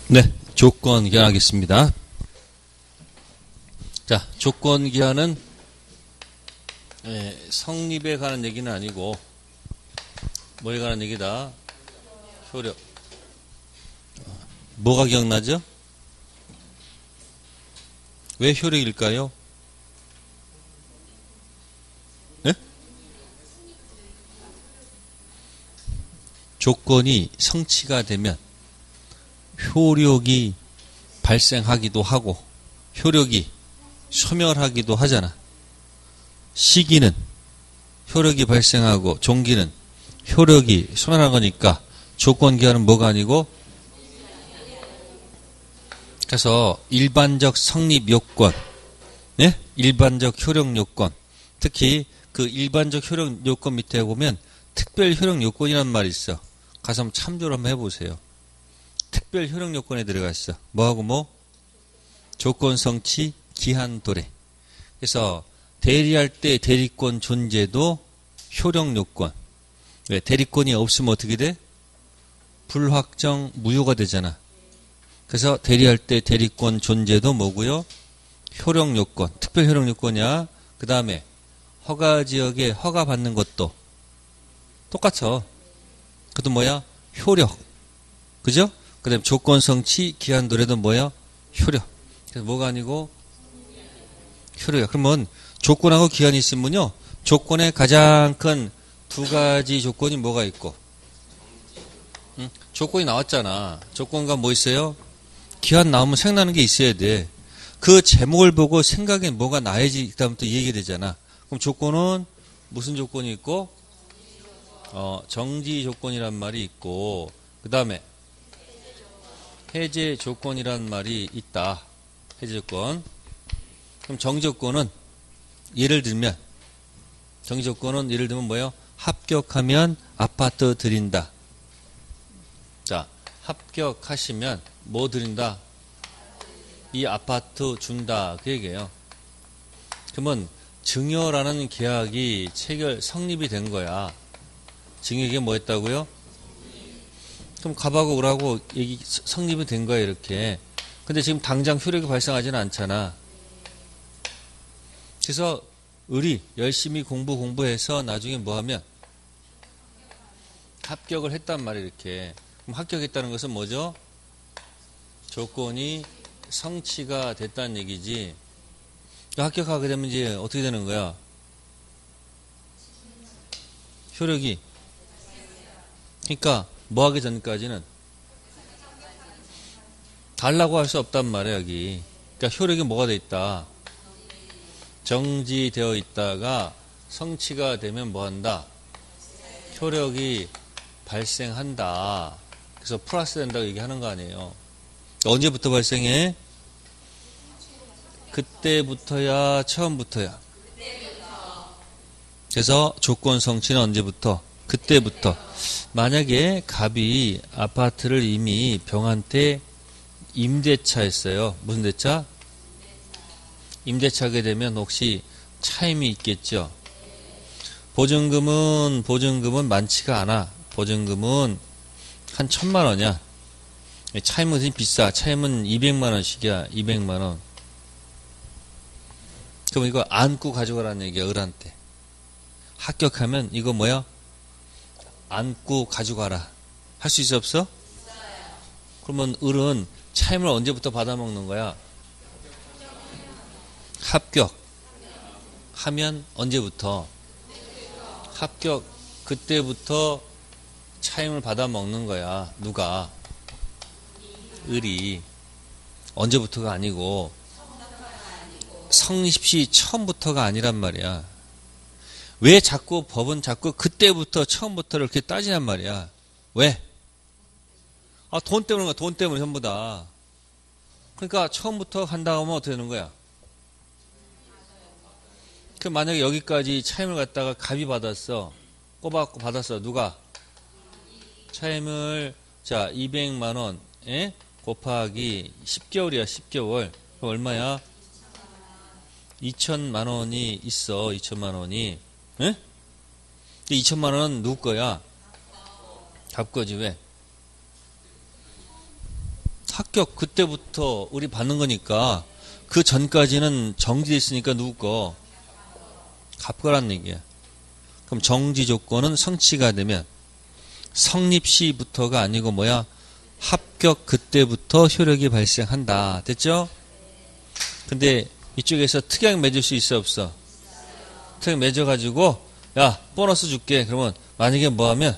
네, 조건기한하겠습니다. 자, 조건기한은 성립에 관한 얘기는 아니고 뭐에 관한 얘기다? 효력. 뭐가 기억나죠? 왜 효력일까요? 네? 조건이 성취가 되면 효력이 발생하기도 하고 효력이 소멸하기도 하잖아. 시기는 효력이 발생하고 종기는 효력이 소멸한 거니까 조건기한은 뭐가 아니고, 그래서 일반적 성립 요건, 네? 일반적 효력 요건, 특히 그 일반적 효력 요건 밑에 보면 특별 효력 요건이라는 말이 있어. 가서 한번 참조를 한번 해보세요. 특별 효력 요건에 들어가 있어. 뭐하고 뭐? 조건 성취, 기한 도래. 그래서 대리할 때 대리권 존재도 효력 요건. 왜? 대리권이 없으면 어떻게 돼? 불확정 무효가 되잖아. 그래서 대리할 때 대리권 존재도 뭐고요? 효력 요건. 특별 효력 요건이야. 그 다음에 허가 지역에 허가 받는 것도 똑같아. 그것도 뭐야? 효력. 그죠? 그 다음에 조건 성취, 기한 도래도 뭐야? 효력. 그래서 뭐가 아니고? 효력이야. 그러면 조건하고 기한이 있으면요, 조건의 가장 큰 두 가지 조건이 뭐가 있고? 조건이 나왔잖아. 조건과 뭐 있어요? 기한 나오면 생각나는 게 있어야 돼. 그 제목을 보고 생각에 뭐가 나야지 그다음부터 얘기가 되잖아. 그럼 조건은 무슨 조건이 있고? 정지 조건이란 말이 있고, 그 다음에 해제 조건이란 말이 있다. 해제 조건. 그럼 정지 조건은 예를 들면, 정지 조건은 예를 들면 뭐예요? 합격하면 아파트 드린다. 자, 합격하시면 뭐 드린다? 이 아파트 준다. 그 얘기예요. 그러면 증여라는 계약이 성립이 된 거야. 증여계획이 뭐 했다고요? 그럼 갑하고 을하고 성립이 된 거야, 이렇게. 근데 지금 당장 효력이 발생하지는 않잖아. 그래서 을이 열심히 공부해서 나중에 뭐 하면 합격을 했단 말이에요, 이렇게. 그럼 합격했다는 것은 뭐죠? 조건이 성취가 됐다는 얘기지. 합격하게 되면 이제 어떻게 되는 거야? 효력이. 그러니까 뭐 하기 전까지는 달라고 할 수 없단 말이야, 여기. 그러니까 효력이 뭐가 돼 있다? 정지되어 있다가 성취가 되면 뭐 한다? 효력이 발생한다. 그래서 플러스 된다고 얘기하는 거 아니에요. 언제부터 발생해? 그때부터야, 처음부터야. 그래서 조건 성취는 언제부터? 그때부터. 만약에 갑이 아파트를 이미 병한테 임대차 했어요. 무슨 대차? 임대차 하게 되면 혹시 차임이 있겠죠. 보증금은 많지가 않아. 보증금은 한 1,000만 원이야. 차임은 되게 비싸. 차임은 200만 원씩이야. 200만 원. 그럼 이거 안고 가져가라는 얘기야, 을한테. 합격하면 이거 뭐야? 안고 가져가라. 할 수 있어, 없어? 그러면 을은 차임을 언제부터 받아먹는 거야? 합격하면 언제부터? 합격 그때부터 차임을 받아먹는 거야. 누가? 을이. 언제부터가 아니고 성립시 처음부터가 아니란 말이야. 왜 자꾸 법은 자꾸 그때부터 처음부터를 이렇게 따지냔 말이야. 왜? 돈 때문에 거야. 돈 때문에 전부 다. 그러니까 처음부터 한다고 하면 어떻게 되는 거야? 그 만약에 여기까지 차임을 갖다가 갑이 받았어. 꼬박꼬 받았어. 누가? 차임을, 자, 200만 원, 곱하기 10개월이야, 10개월. 그럼 얼마야? 2천만 원이 있어, 2천만 원이. 예? 2천만 원은 누구 거야? 갑 거지, 왜? 합격 그때부터 우리 받는 거니까 그 전까지는 정지돼 있으니까 누구 거? 갑거란 얘기야. 그럼 정지 조건은 성취가 되면 성립 시부터가 아니고 뭐야? 합격 그때부터 효력이 발생한다. 됐죠? 근데 이쪽에서 특약 맺을 수 있어 없어? 특약 맺어가지고 야 보너스 줄게. 그러면 만약에 뭐하면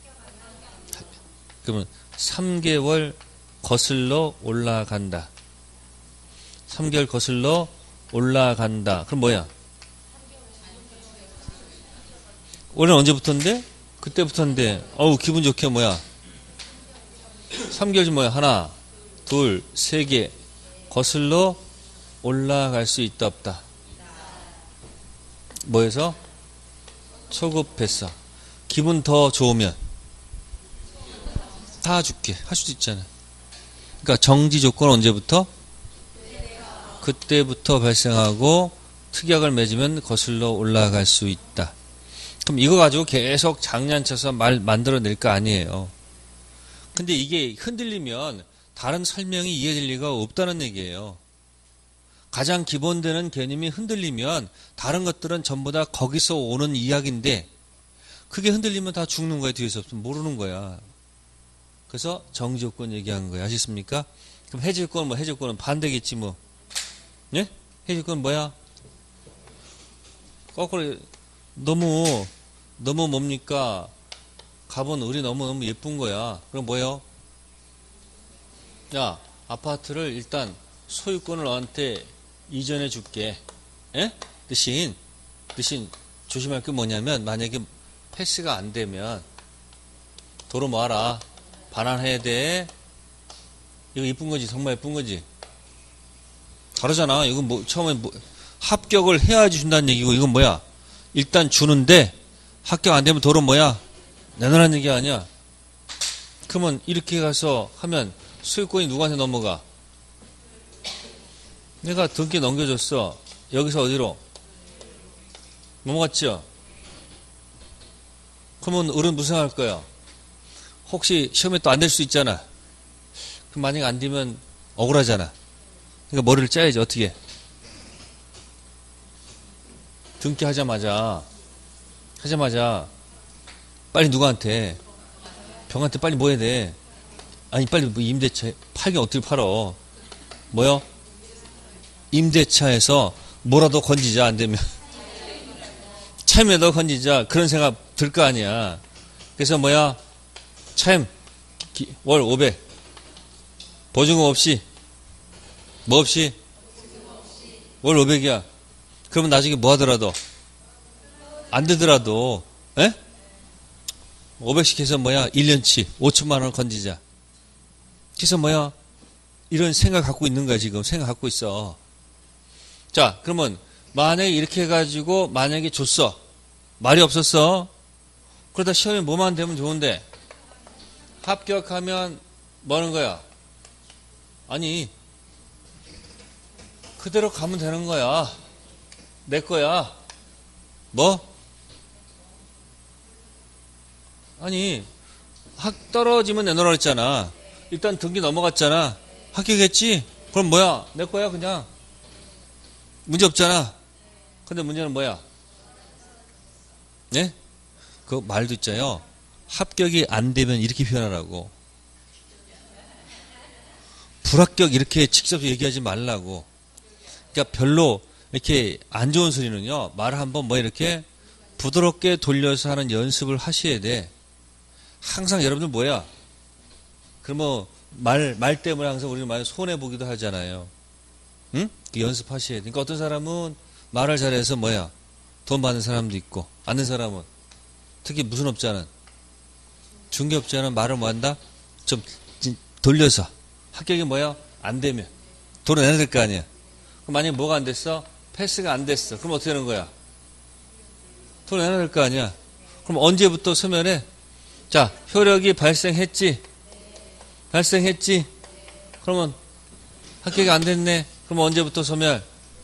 그러면 3개월 거슬러 올라간다. 3개월 거슬러 올라간다. 그럼 뭐야? 올해는 언제부터인데? 그때부터인데. 어우 기분 좋게 뭐야? 3개월이 뭐야? 하나, 둘, 세 개 거슬러 올라갈 수 있다 없다. 뭐해서? 초급했어. 기분 더 좋으면 다 줄게. 할 수도 있잖아. 그러니까 정지 조건 언제부터? 그때부터 발생하고 특약을 맺으면 거슬러 올라갈 수 있다. 그럼 이거 가지고 계속 장난쳐서 말 만들어낼 거 아니에요. 근데 이게 흔들리면 다른 설명이 이해될 리가 없다는 얘기예요. 가장 기본되는 개념이 흔들리면 다른 것들은 전부 다 거기서 오는 이야기인데 그게 흔들리면 다 죽는 거야. 뒤에서 없으면 모르는 거야. 그래서 정지조건 얘기한 거예요. 아시겠습니까? 그럼 해지조건은 뭐 해지조건은 반대겠지 뭐. 예? 해지조건은 뭐야? 거꾸로 너무 뭡니까? 갑은 을이 너무 예쁜 거야. 그럼 뭐예요? 야 아파트를 일단 소유권을 너한테 이전해 줄게. 예? 대신 조심할 게 뭐냐면 만약에 패스가 안 되면 도로 모아라. 반환해야 돼. 이거 이쁜 거지. 정말 예쁜 거지. 다르잖아. 이건 뭐 처음에 뭐 합격을 해야지 준다는 얘기고 이건 뭐야? 일단 주는데 합격 안 되면 도로 뭐야? 내놓으라는 얘기 아니야. 그러면 이렇게 가서 하면 소유권이 누구한테 넘어가? 내가 등기 넘겨줬어. 여기서 어디로? 넘어갔죠? 그러면 을은 무슨 할 거야? 혹시 시험에 또 안 될 수 있잖아. 그럼 만약에 안 되면 억울하잖아. 그러니까 머리를 짜야지. 어떻게? 등기하자마자 빨리 누구한테? 병한테 빨리 뭐 해야 돼? 아니 빨리 뭐 임대차 팔긴 어떻게 팔어? 뭐요? 임대차에서 뭐라도 건지자. 안 되면 차임이라도 건지자. 그런 생각 들 거 아니야. 그래서 뭐야? 차임 월 500 보증금 없이 뭐 없이 월 500이야. 그러면 나중에 뭐 하더라도 안 되더라도 500씩 해서 뭐야? 1년치 5천만 원을 건지자. 그래서 뭐야? 이런 생각 갖고 있는 거야. 지금 생각 갖고 있어. 자 그러면 만약에 이렇게 해가지고 만약에 줬어. 말이 없었어. 그러다 시험에 뭐만 되면 좋은데 합격하면 뭐 하는 거야? 아니 그대로 가면 되는 거야. 내 거야. 뭐? 아니 떨어지면 내놓으라 했잖아. 일단 등기 넘어갔잖아. 합격했지? 그럼 뭐야? 내 거야 그냥. 문제 없잖아. 근데 문제는 뭐야? 네? 그 말도 있잖아요. 합격이 안 되면 이렇게 표현하라고. 불합격 이렇게 직접 얘기하지 말라고. 그러니까 별로 이렇게 안 좋은 소리는요. 말을 한번 뭐 이렇게 부드럽게 돌려서 하는 연습을 하셔야 돼. 항상 여러분들 뭐야? 그러면 말 때문에 항상 우리는 많이 손해보기도 하잖아요. 응? 그 연습하셔야 돼. 그러니까 어떤 사람은 말을 잘해서 뭐야? 돈 받는 사람도 있고, 안 는 사람은. 특히 무슨 업자는, 중개업자는 말을 뭐 한다? 좀 돌려서. 합격이 뭐야? 안 되면. 돈을 내야 될 거 아니야. 그럼 만약에 뭐가 안 됐어? 패스가 안 됐어. 그럼 어떻게 되는 거야? 돈을 내야 될 거 아니야. 그럼 언제부터 소멸해? 자, 효력이 발생했지? 발생했지? 그러면 합격이 안 됐네? 그럼 언제부터 소멸?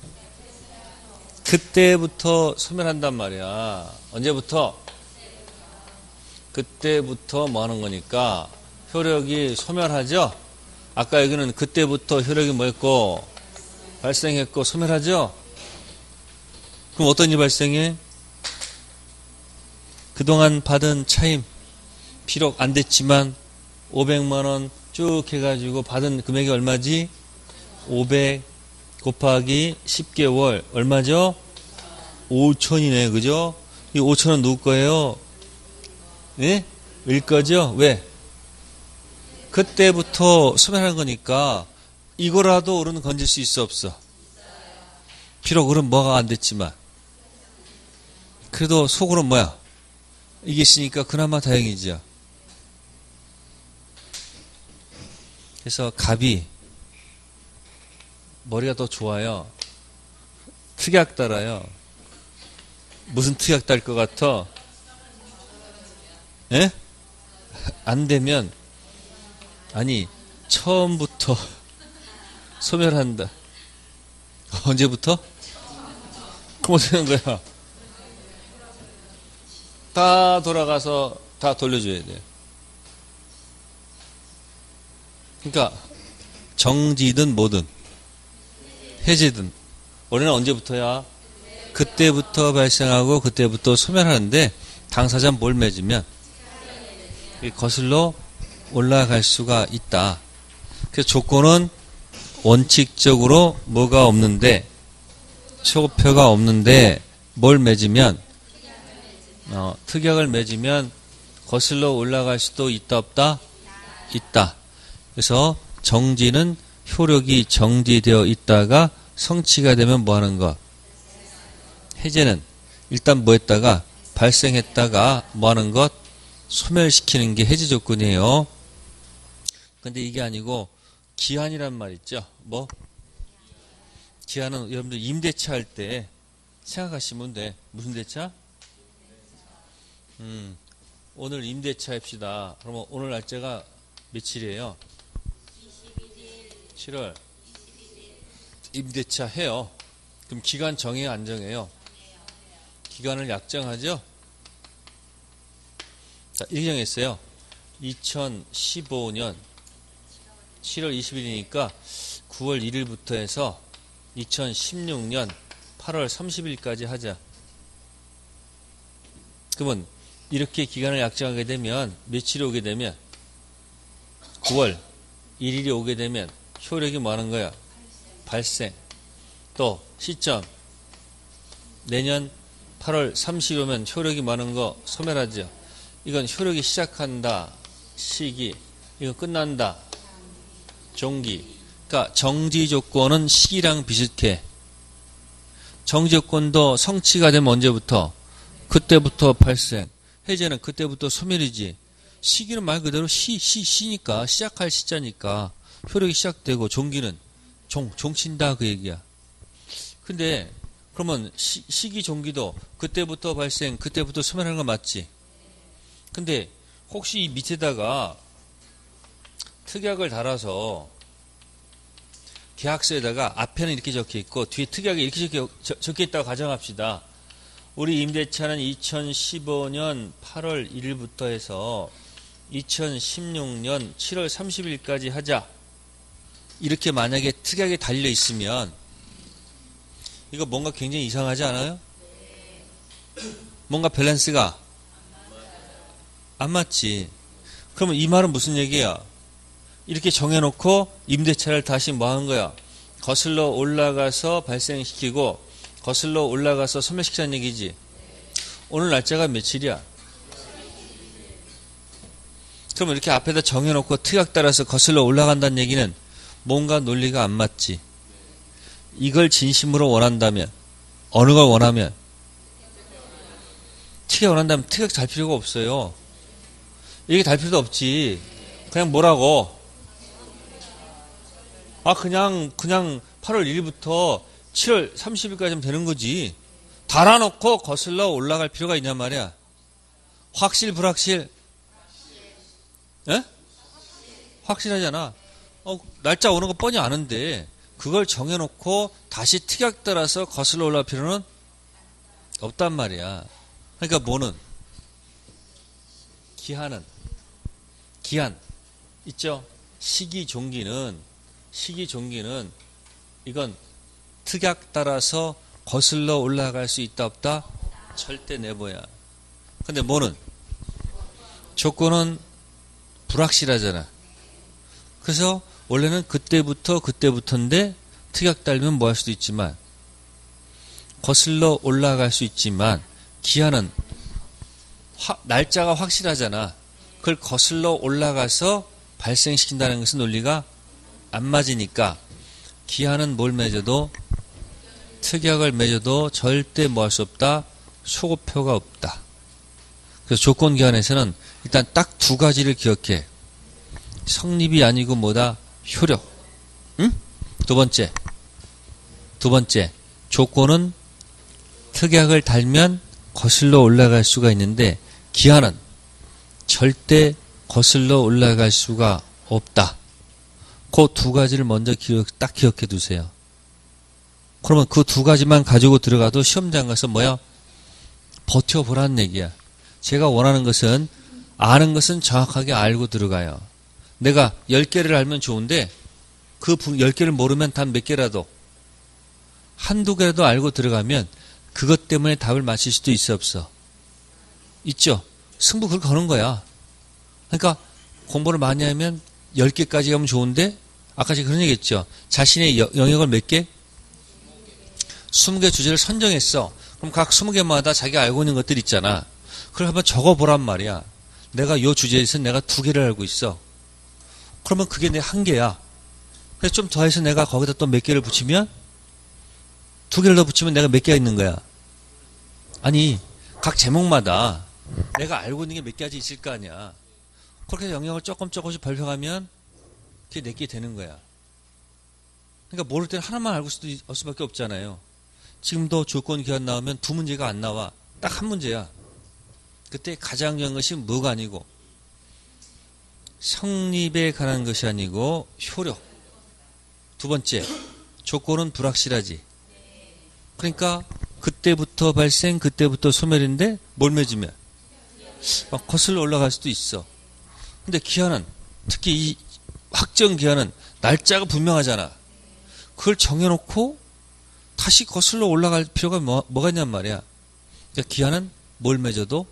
그때부터 소멸한단 말이야. 언제부터? 그때부터 뭐 하는 거니까 효력이 소멸하죠? 아까 여기는 그때부터 효력이 뭐였고 발생했고 소멸하죠? 그럼 어떤 일이 발생해? 그동안 받은 차임 비록 안 됐지만 500만 원 쭉 해가지고 받은 금액이 얼마지? 500 곱하기 10개월 얼마죠? 5천이네, 그죠? 이 5천은 누구 거예요? 예? 일 거죠? 왜? 그때부터 소멸한 거니까 이거라도 어른 건질 수 있어 없어? 비록 어른 뭐가 안 됐지만 그래도 속으로 뭐야? 이게 있으니까 그나마 다행이죠. 그래서 갑이 머리가 더 좋아요. 특약 달아요. 무슨 특약 달 것 같아? 예? 안 되면 아니 처음부터 소멸한다. 언제부터? 그럼 어떻게 하는 거야? 다 돌아가서 다 돌려줘야 돼. 그러니까 정지든 뭐든 해제든 원래는 언제부터야? 그때부터 발생하고 그때부터 소멸하는데 당사자는 뭘 맺으면 거슬러 올라갈 수가 있다. 그래서 조건은 원칙적으로 뭐가 없는데 초표가 없는데 뭘 맺으면 특약을 맺으면 거슬러 올라갈 수도 있다 없다? 있다. 그래서 정지는 효력이 정지되어 있다가 성취가 되면 뭐 하는 것? 해제는 일단 뭐 했다가 발생했다가 뭐 하는 것? 소멸시키는 게 해제 조건이에요. 근데 이게 아니고 기한이란 말 있죠. 뭐? 기한은 여러분들 임대차 할 때 생각하시면 돼. 무슨 대차? 오늘 임대차 합시다. 그러면 오늘 날짜가 며칠이에요? 7월. 임대차 해요. 그럼 기간 정해요, 안 정해요? 기간을 약정하죠? 자, 이렇게 정했어요. 2015년 7월 20일이니까 9월 1일부터 해서 2016년 8월 30일까지 하자. 그러면 이렇게 기간을 약정하게 되면 며칠이 오게 되면 9월 1일이 오게 되면 효력이 뭐 하는 거야? 발생. 또 시점 내년 8월 30일 오면 효력이 많은 거 소멸하죠. 이건 효력이 시작한다 시기, 이거 끝난다 종기. 그러니까 정지 조건은 시기랑 비슷해. 정지 조건도 성취가 되면 언제부터? 그때부터 발생. 해제는 그때부터 소멸이지. 시기는 말 그대로 시니까 시작할 시자니까 효력이 시작되고 종기는 종친다 그 얘기야. 근데 그러면 시기 종기도 그때부터 발생 그때부터 소멸하는 거 맞지? 근데 혹시 이 밑에다가 특약을 달아서 계약서에다가 앞에는 이렇게 적혀 있고 뒤에 특약이 이렇게 적혀 있다고 가정합시다. 우리 임대차는 2015년 8월 1일부터 해서 2016년 7월 30일까지 하자. 이렇게 만약에 특약이 달려 있으면 이거 뭔가 굉장히 이상하지 않아요? 뭔가 밸런스가 안 맞지. 그러면 이 말은 무슨 얘기야? 이렇게 정해놓고 임대차를 다시 뭐 하는 거야? 거슬러 올라가서 발생시키고 거슬러 올라가서 소멸시키자는 얘기지. 오늘 날짜가 며칠이야? 그럼 이렇게 앞에다 정해놓고 특약 따라서 거슬러 올라간다는 얘기는 뭔가 논리가 안 맞지. 이걸 진심으로 원한다면 어느 걸 원하면 특약 원한다면 특약 달 필요가 없어요. 이렇게 달 필요도 없지. 그냥 뭐라고? 그냥 8월 1일부터 7월 30일까지 하면 되는 거지. 달아놓고 거슬러 올라갈 필요가 있냔 말이야. 확실 불확실? 에? 확실하잖아. 날짜 오는 거 뻔히 아는데 그걸 정해놓고 다시 특약 따라서 거슬러 올라갈 필요는 없단 말이야. 그러니까 뭐는? 기한 있죠? 시기종기는 이건 특약 따라서 거슬러 올라갈 수 있다 없다? 절대 내버야. 근데 뭐는? 조건은 불확실하잖아. 그래서 원래는 그때부터인데 특약 달면 뭐 할 수도 있지만 거슬러 올라갈 수 있지만 기한은 날짜가 확실하잖아. 그걸 거슬러 올라가서 발생시킨다는 것은 논리가 안 맞으니까 기한은 뭘 맺어도 특약을 맺어도 절대 뭐 할 수 없다. 소급표가 없다. 그래서 조건기한에서는 일단 딱 두 가지를 기억해. 성립이 아니고 뭐다? 효력. 응? 두 번째. 조건은 특약을 달면 거슬러 올라갈 수가 있는데 기한은 절대 거슬러 올라갈 수가 없다. 그 두 가지를 먼저 딱 기억해 두세요. 그러면 그 두 가지만 가지고 들어가도 시험장 가서 뭐야? 버텨보라는 얘기야. 제가 원하는 것은 아는 것은 정확하게 알고 들어가요. 내가 10개를 알면 좋은데 그 10개를 모르면 단 몇 개라도 한두 개라도 알고 들어가면 그것 때문에 답을 맞힐 수도 있어 없어? 있죠. 승부 그걸 거는 거야. 그러니까 공부를 많이 하면 10개까지 가면 좋은데 아까 제가 그런 얘기 했죠. 자신의 영역을 몇 개? 20개 주제를 선정했어. 그럼 각 20개마다 자기가 알고 있는 것들 있잖아. 그걸 한번 적어보란 말이야. 내가 요 주제에서 내가 2개를 알고 있어. 그러면 그게 내 한계야. 그래서 좀 더해서 내가 거기다 또 몇 개를 붙이면 2개를 더 붙이면 내가 몇 개가 있는 거야. 아니 각 제목마다 내가 알고 있는 게 몇 가지 있을 거 아니야. 그렇게 해서 영역을 조금씩 발표하면 그게 내게 되는 거야. 그러니까 모를 때는 하나만 알고 올 수밖에 없잖아요. 지금도 조건 기한 나오면 2문제가 안 나와. 딱 한 문제야. 그때 가장 중요한 것이 뭐가 아니고 성립에 관한 것이 아니고 효력. 두 번째, 조건은 불확실하지. 그러니까 그때부터 발생, 그때부터 소멸인데 뭘 맺으면 막 거슬러 올라갈 수도 있어. 근데 기한은 특히 이 확정 기한은 날짜가 분명하잖아. 그걸 정해놓고 다시 거슬러 올라갈 필요가 뭐가 있냔 말이야. 그러니까 기한은 뭘 맺어도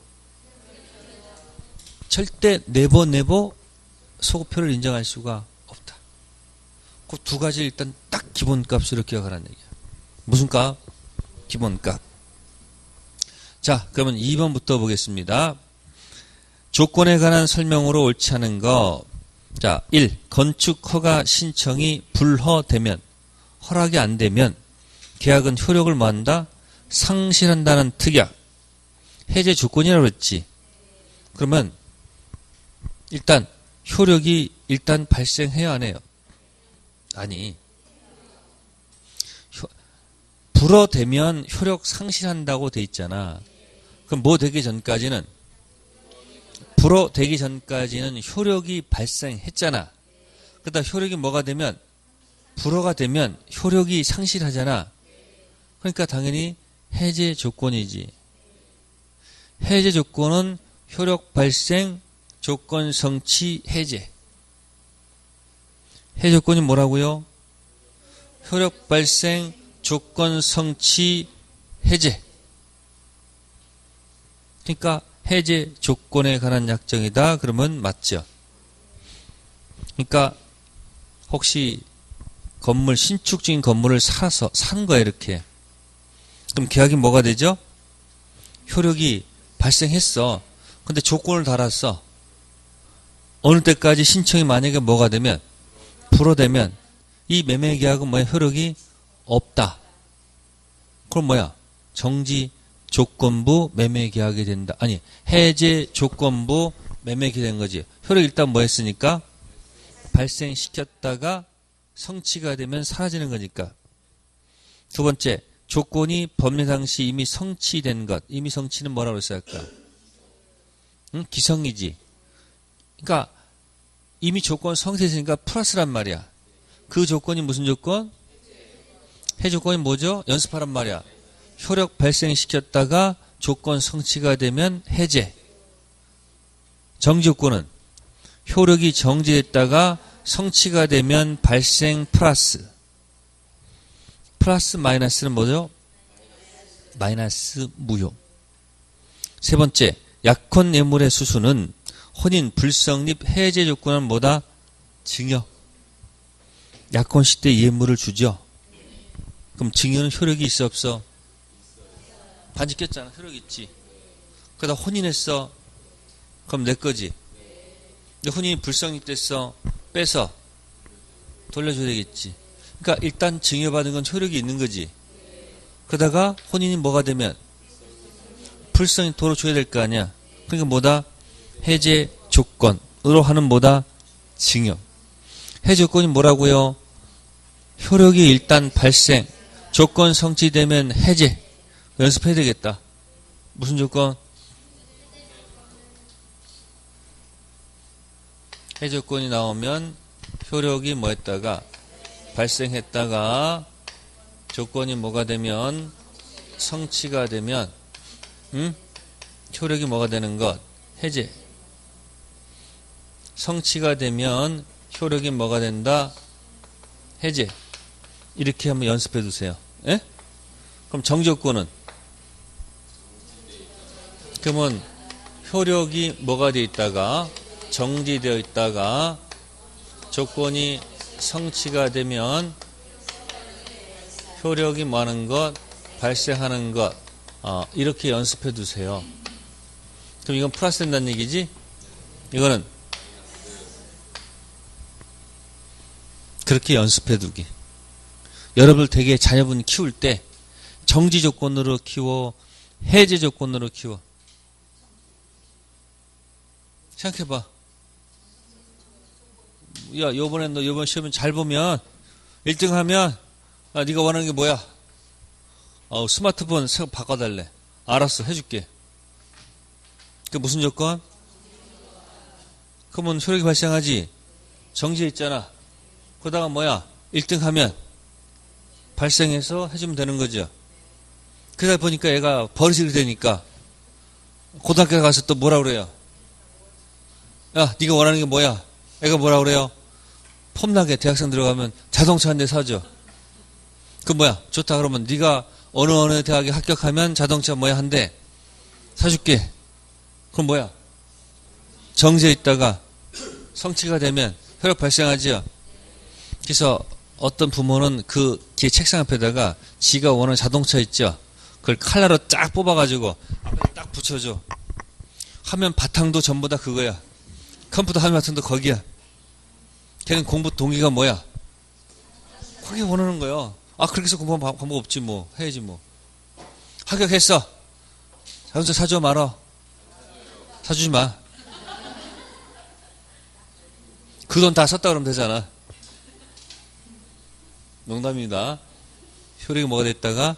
절대 네버 소급표를 인정할 수가 없다. 그 두 가지 일단 딱 기본값으로 기억하라는 얘기야. 무슨 값? 기본값. 자, 그러면 2번부터 보겠습니다. 조건에 관한 설명으로 옳지 않은 거. 자, 1. 건축 허가 신청이 불허되면, 허락이 안 되면 계약은 효력을 뭐한다? 상실한다는 특약. 해제 조건이라고 그랬지. 그러면 일단 효력이 일단 발생해야 안 해요? 아니. 불허되면 효력 상실한다고 돼 있잖아. 그럼 뭐 되기 전까지는 불허되기 전까지는 효력이 발생했잖아. 그러다 효력이 뭐가 되면 불허가 되면 효력이 상실하잖아. 그러니까 당연히 해제 조건이지. 해제 조건은 효력 발생, 조건 성취, 해제. 해제 조건이 뭐라고요? 효력 발생, 조건 성취, 해제. 그러니까 해제 조건에 관한 약정이다. 그러면 맞죠. 그러니까 혹시 건물, 신축 중인 건물을 산 거야, 이렇게. 그럼 계약이 뭐가 되죠? 효력이 발생했어. 근데 조건을 달았어. 어느 때까지 신청이 만약에 뭐가 되면, 불허되면, 이 매매 계약은 뭐야? 효력이 없다. 그럼 뭐야? 정지 조건부 매매 계약이 된다. 아니, 해제 조건부 매매 계약이 된 거지. 효력 일단 뭐 했으니까? 발생시켰다가 성취가 되면 사라지는 거니까. 두 번째, 조건이 법률 당시 이미 성취된 것. 이미 성취는 뭐라고 했어야 할까? 응? 기성이지. 그러니까 이미 조건 성취했으니까 플러스란 말이야. 그 조건이 무슨 조건? 해제 조건이 뭐죠? 연습하란 말이야. 효력 발생시켰다가 조건 성취가 되면 해제. 정지 조건은 효력이 정지됐다가 성취가 되면 발생 플러스. 플러스 마이너스는 뭐죠? 마이너스 무효. 세 번째, 약혼 예물의 수수는 혼인 불성립 해제 조건은 뭐다? 증여. 약혼식 때 예물을 주죠. 그럼 증여는 효력이 있어 없어? 반지 꼈잖아. 효력 있지. 그러다 혼인했어. 그럼 내 거지. 근데 혼인이 불성립됐어. 빼서 돌려줘야 되겠지. 그러니까 일단 증여받은 건 효력이 있는 거지. 그러다가 혼인이 뭐가 되면 불성립 도로 줘야 될 거 아니야. 그러니까 뭐다? 해제 조건으로 하는 뭐다? 증여. 해제 조건이 뭐라고요? 효력이 일단 발생. 조건 성취되면 해제. 연습해야 되겠다. 무슨 조건? 해제 조건이 나오면 효력이 뭐 했다가 발생했다가 조건이 뭐가 되면 성취가 되면 효력이 뭐가 되는 것? 해제. 성취가 되면 효력이 뭐가 된다? 해제. 이렇게 한번 연습해 두세요. 예? 그럼 정조건은? 그러면 효력이 뭐가 되어 있다가 정지되어 있다가 조건이 성취가 되면 효력이 뭐 하는 것? 발생하는 것. 이렇게 연습해 두세요. 그럼 이건 플러스 된다는 얘기지? 이거는 그렇게 연습해 두기. 여러분들 되게 자녀분 키울 때 정지 조건으로 키워, 해제 조건으로 키워. 생각해봐. 야, 요번에 너 요번 시험에 잘 보면 1등 하면 네가 원하는 게 뭐야? 스마트폰 바꿔달래. 알았어, 해줄게. 그 무슨 조건? 그러면 효력이 발생하지. 정지해 있잖아. 그러다가 뭐야? 1등 하면 발생해서 해주면 되는 거죠. 그러다 보니까 얘가 버릇이 되니까 고등학교 가서 또 뭐라 그래요? 야, 네가 원하는 게 뭐야? 애가 뭐라 그래요? 폼나게 대학생 들어가면 자동차 한 대 사줘. 그 뭐야? 좋다 그러면 네가 어느 대학에 합격하면 자동차 뭐야 한 대 사줄게. 그럼 뭐야? 정지해 있다가 성취가 되면 효력 발생하죠. 그래서 어떤 부모는 그 뒤에 책상 앞에다가 지가 원하는 자동차 있죠. 그걸 칼라로 쫙 뽑아가지고 딱 붙여줘. 화면 바탕도 전부 다 그거야. 컴퓨터 화면 바탕도 거기야. 걔는 공부 동기가 뭐야? 거기 원하는 거야. 그렇게 해서 공부하면 방법 없지 뭐. 해야지 뭐. 합격했어. 자동차 사줘 말어. 사주지 마. 그 돈 다 썼다 그러면 되잖아. 농담입니다. 효력이 뭐가 됐다가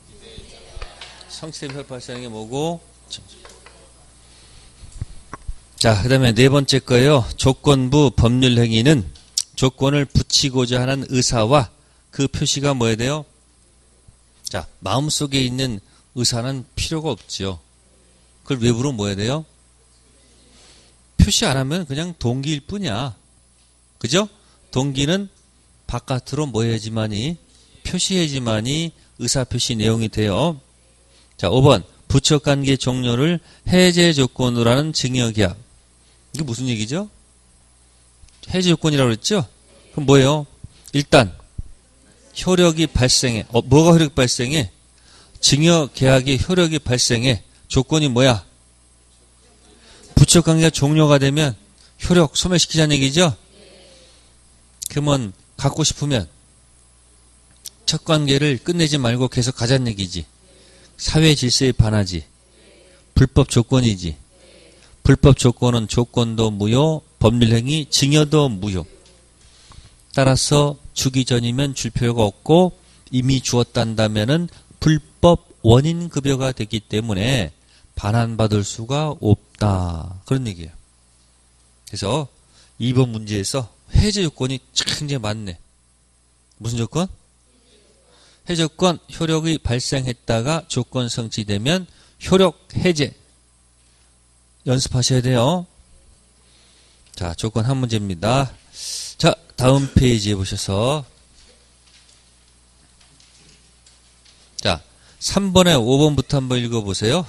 성취된 효력 발생하는 게 뭐고? 자, 그 다음에 네 번째 거예요. 조건부 법률 행위는 조건을 붙이고자 하는 의사와 그 표시가 뭐야 돼요? 자, 마음속에 있는 의사는 필요가 없죠. 그걸 외부로 뭐야 돼요? 표시 안 하면 그냥 동기일 뿐이야. 그죠? 동기는 바깥으로 뭐 해야지만이 표시해야지만이 의사표시 내용이 돼요. 자, 5번 부척관계 종료를 해제 조건으로 하는 증여계약. 이게 무슨 얘기죠? 해제 조건이라고 그랬죠? 그럼 뭐예요? 일단 효력이 발생해. 뭐가 효력이 발생해? 증여계약의 효력이 발생해. 조건이 뭐야? 부척관계가 종료가 되면 효력 소멸시키자는 얘기죠? 그러면 갖고 싶으면 첫 관계를 끝내지 말고 계속 가자는 얘기지. 사회 질서에 반하지. 불법 조건이지. 불법 조건은 조건도 무효, 법률행위, 증여도 무효. 따라서 주기 전이면 줄 필요가 없고 이미 주었단다면은 불법 원인급여가 되기 때문에 반환받을 수가 없다. 그런 얘기예요. 그래서 2번 문제에서 해제 조건이 굉장히 많네. 무슨 조건? 해제 조건, 효력이 발생했다가 조건 성취되면 효력 해제. 연습하셔야 돼요. 자, 조건 한 문제입니다. 자, 다음 페이지에 보셔서 자, 3번에 5번부터 한번 읽어보세요.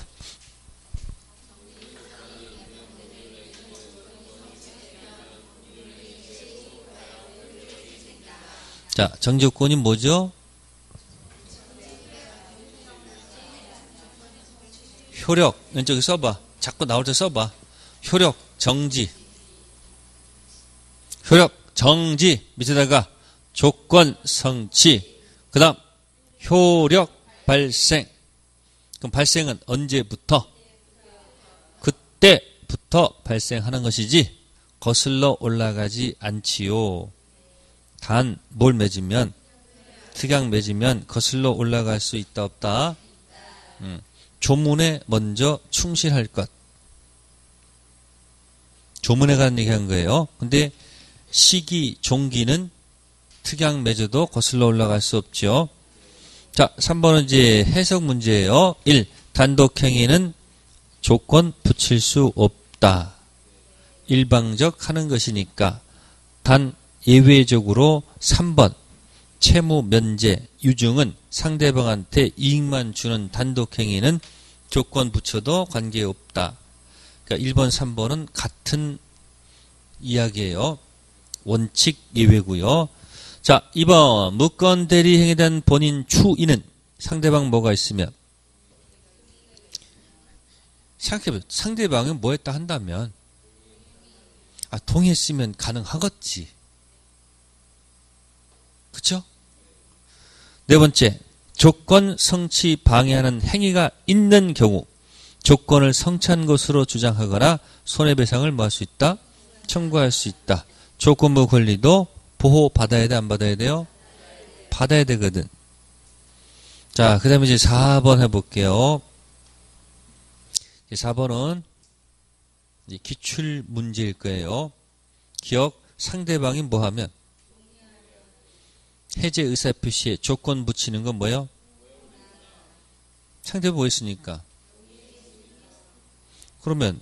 자, 정지조건이 뭐죠? 효력. 왼쪽에 써봐. 자꾸 나올 때 써봐. 효력, 정지. 효력, 정지. 밑에다가 조건, 성취. 그 다음, 효력, 발생. 그럼 발생은 언제부터? 그때부터 발생하는 것이지 거슬러 올라가지 않지요. 단 뭘 맺으면 특약 맺으면 거슬러 올라갈 수 있다 없다. 조문에 먼저 충실할 것. 조문에 관한 얘기한 거예요. 근데 시기, 종기는 특약 맺어도 거슬러 올라갈 수 없죠. 자, 3번은 이제 해석 문제예요. 1. 단독행위는 조건 붙일 수 없다. 일방적 하는 것이니까. 단 예외적으로 3번 채무 면제 유증은 상대방한테 이익만 주는 단독행위는 조건 붙여도 관계없다. 그러니까 1번, 3번은 같은 이야기예요. 원칙 예외고요. 자, 2번 무건 대리행위에 대한 본인 추인은 상대방 뭐가 있으면 생각해보세요. 상대방이 뭐 했다 한다면 동의했으면 가능하겠지. 그쵸? 네 번째, 조건 성취 방해하는 행위가 있는 경우 조건을 성취한 것으로 주장하거나 손해배상을 뭐 할 수 있다? 청구할 수 있다. 조건부 권리도 보호받아야 돼, 안 받아야 돼요? 받아야 되거든. 자, 그 다음에 이제 4번 해볼게요. 4번은 기출 문제일 거예요. 기억, 상대방이 뭐 하면? 해제 의사표시에 조건 붙이는 건 뭐예요? 상대방 뭐 했으니까? 그러면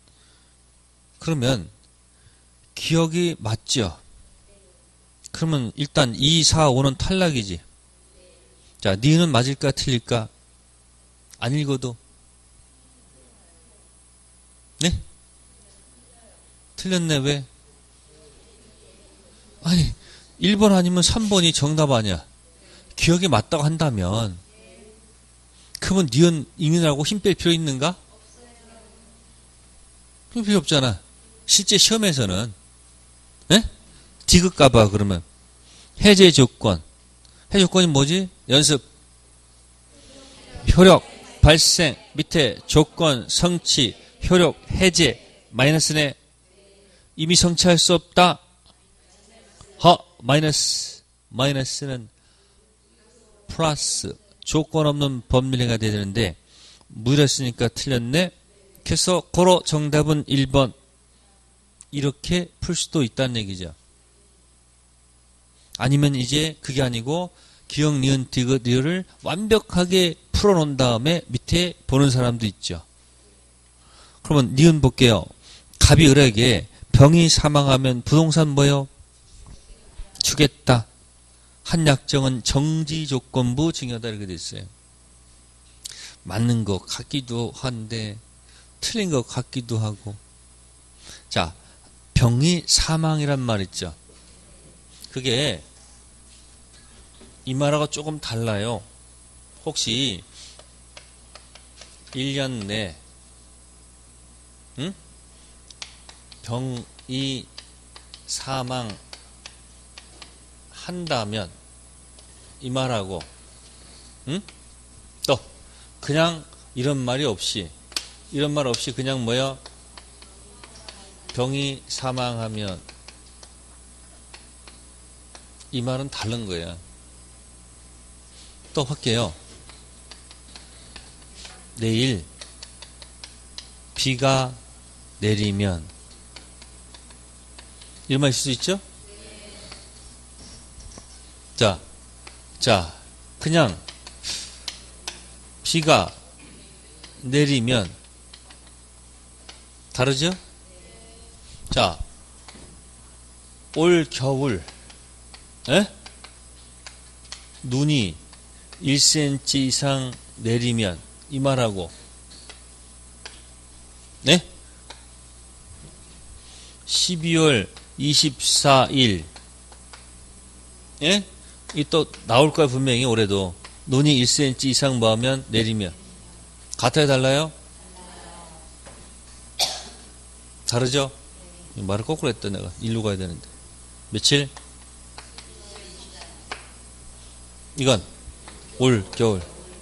기억이 맞죠? 그러면 일단 2, 4, 5는 탈락이지. 자, 니은 맞을까 틀릴까? 안 읽어도. 네? 틀렸네. 왜? 아니 1번 아니면 3번이 정답 아니야. 기억이 맞다고 한다면 그러면 니은 읽느라고 힘 뺄 필요 있는가? 필요 없잖아. 실제 시험에서는 네? 디귿가봐. 그러면 해제 조건. 해제 조건이 뭐지? 연습. 효력, 발생, 밑에 조건, 성취, 효력, 해제, 마이너스네. 이미 성취할 수 없다. 마이너스는 플러스. 조건 없는 법률행위가 돼야 되는데 무렸으니까 틀렸네. 그래서 고로 정답은 1번. 이렇게 풀 수도 있다는 얘기죠. 아니면 이제 그게 아니고 기억, 니은, 디귿, 리을을 완벽하게 풀어놓은 다음에 밑에 보는 사람도 있죠. 그러면 니은 볼게요. 갑이 을에게 병이 사망하면 부동산 뭐예요? 주겠다. 한 약정은 정지조건부 증여다 이렇게 돼 있어요. 맞는 것 같기도 한데 틀린 것 같기도 하고. 자, 병이 사망이란 말 있죠. 그게 이 말하고 조금 달라요. 혹시 1년 내 병이 사망한다면 이 말하고 또 그냥 이런 말 없이 그냥 뭐야? 병이 사망하면 이 말은 다른 거야. 또 할게요. 내일 비가 내리면 이런 말 있을 수 있죠? 자, 그냥 비가 내리면 다르죠? 자, 올 겨울 에? 눈이 1cm 이상 내리면 이 말하고 네? 12월 24일 예? 이 또 나올 거야 분명히 올해도. 눈이 1cm 이상 뭐 하면 내리면 같아요 달라요? 다르죠? 말을 거꾸로 했다 내가. 일로 가야 되는데. 며칠? 이건 올 겨울.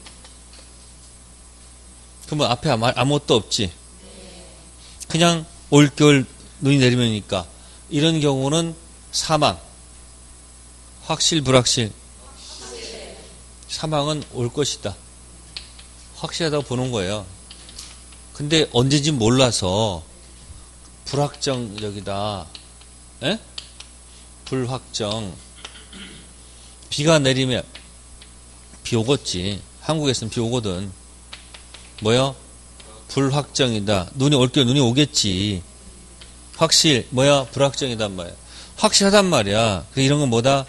그러면 앞에 아무것도 없지. 그냥 올 겨울 눈이 내리면이니까 이런 경우는 사망. 확실 불확실? 사망은 올 것이다. 확실하다고 보는 거예요. 근데 언제인지 몰라서 불확정적이다. 에? 불확정. 비가 내리면 비 오겠지. 한국에서는 비 오거든. 뭐야? 불확정이다. 눈이 올 때 눈이 오겠지. 확실 뭐야? 불확정이단 말이야. 확실하단 말이야. 이런 건 뭐다?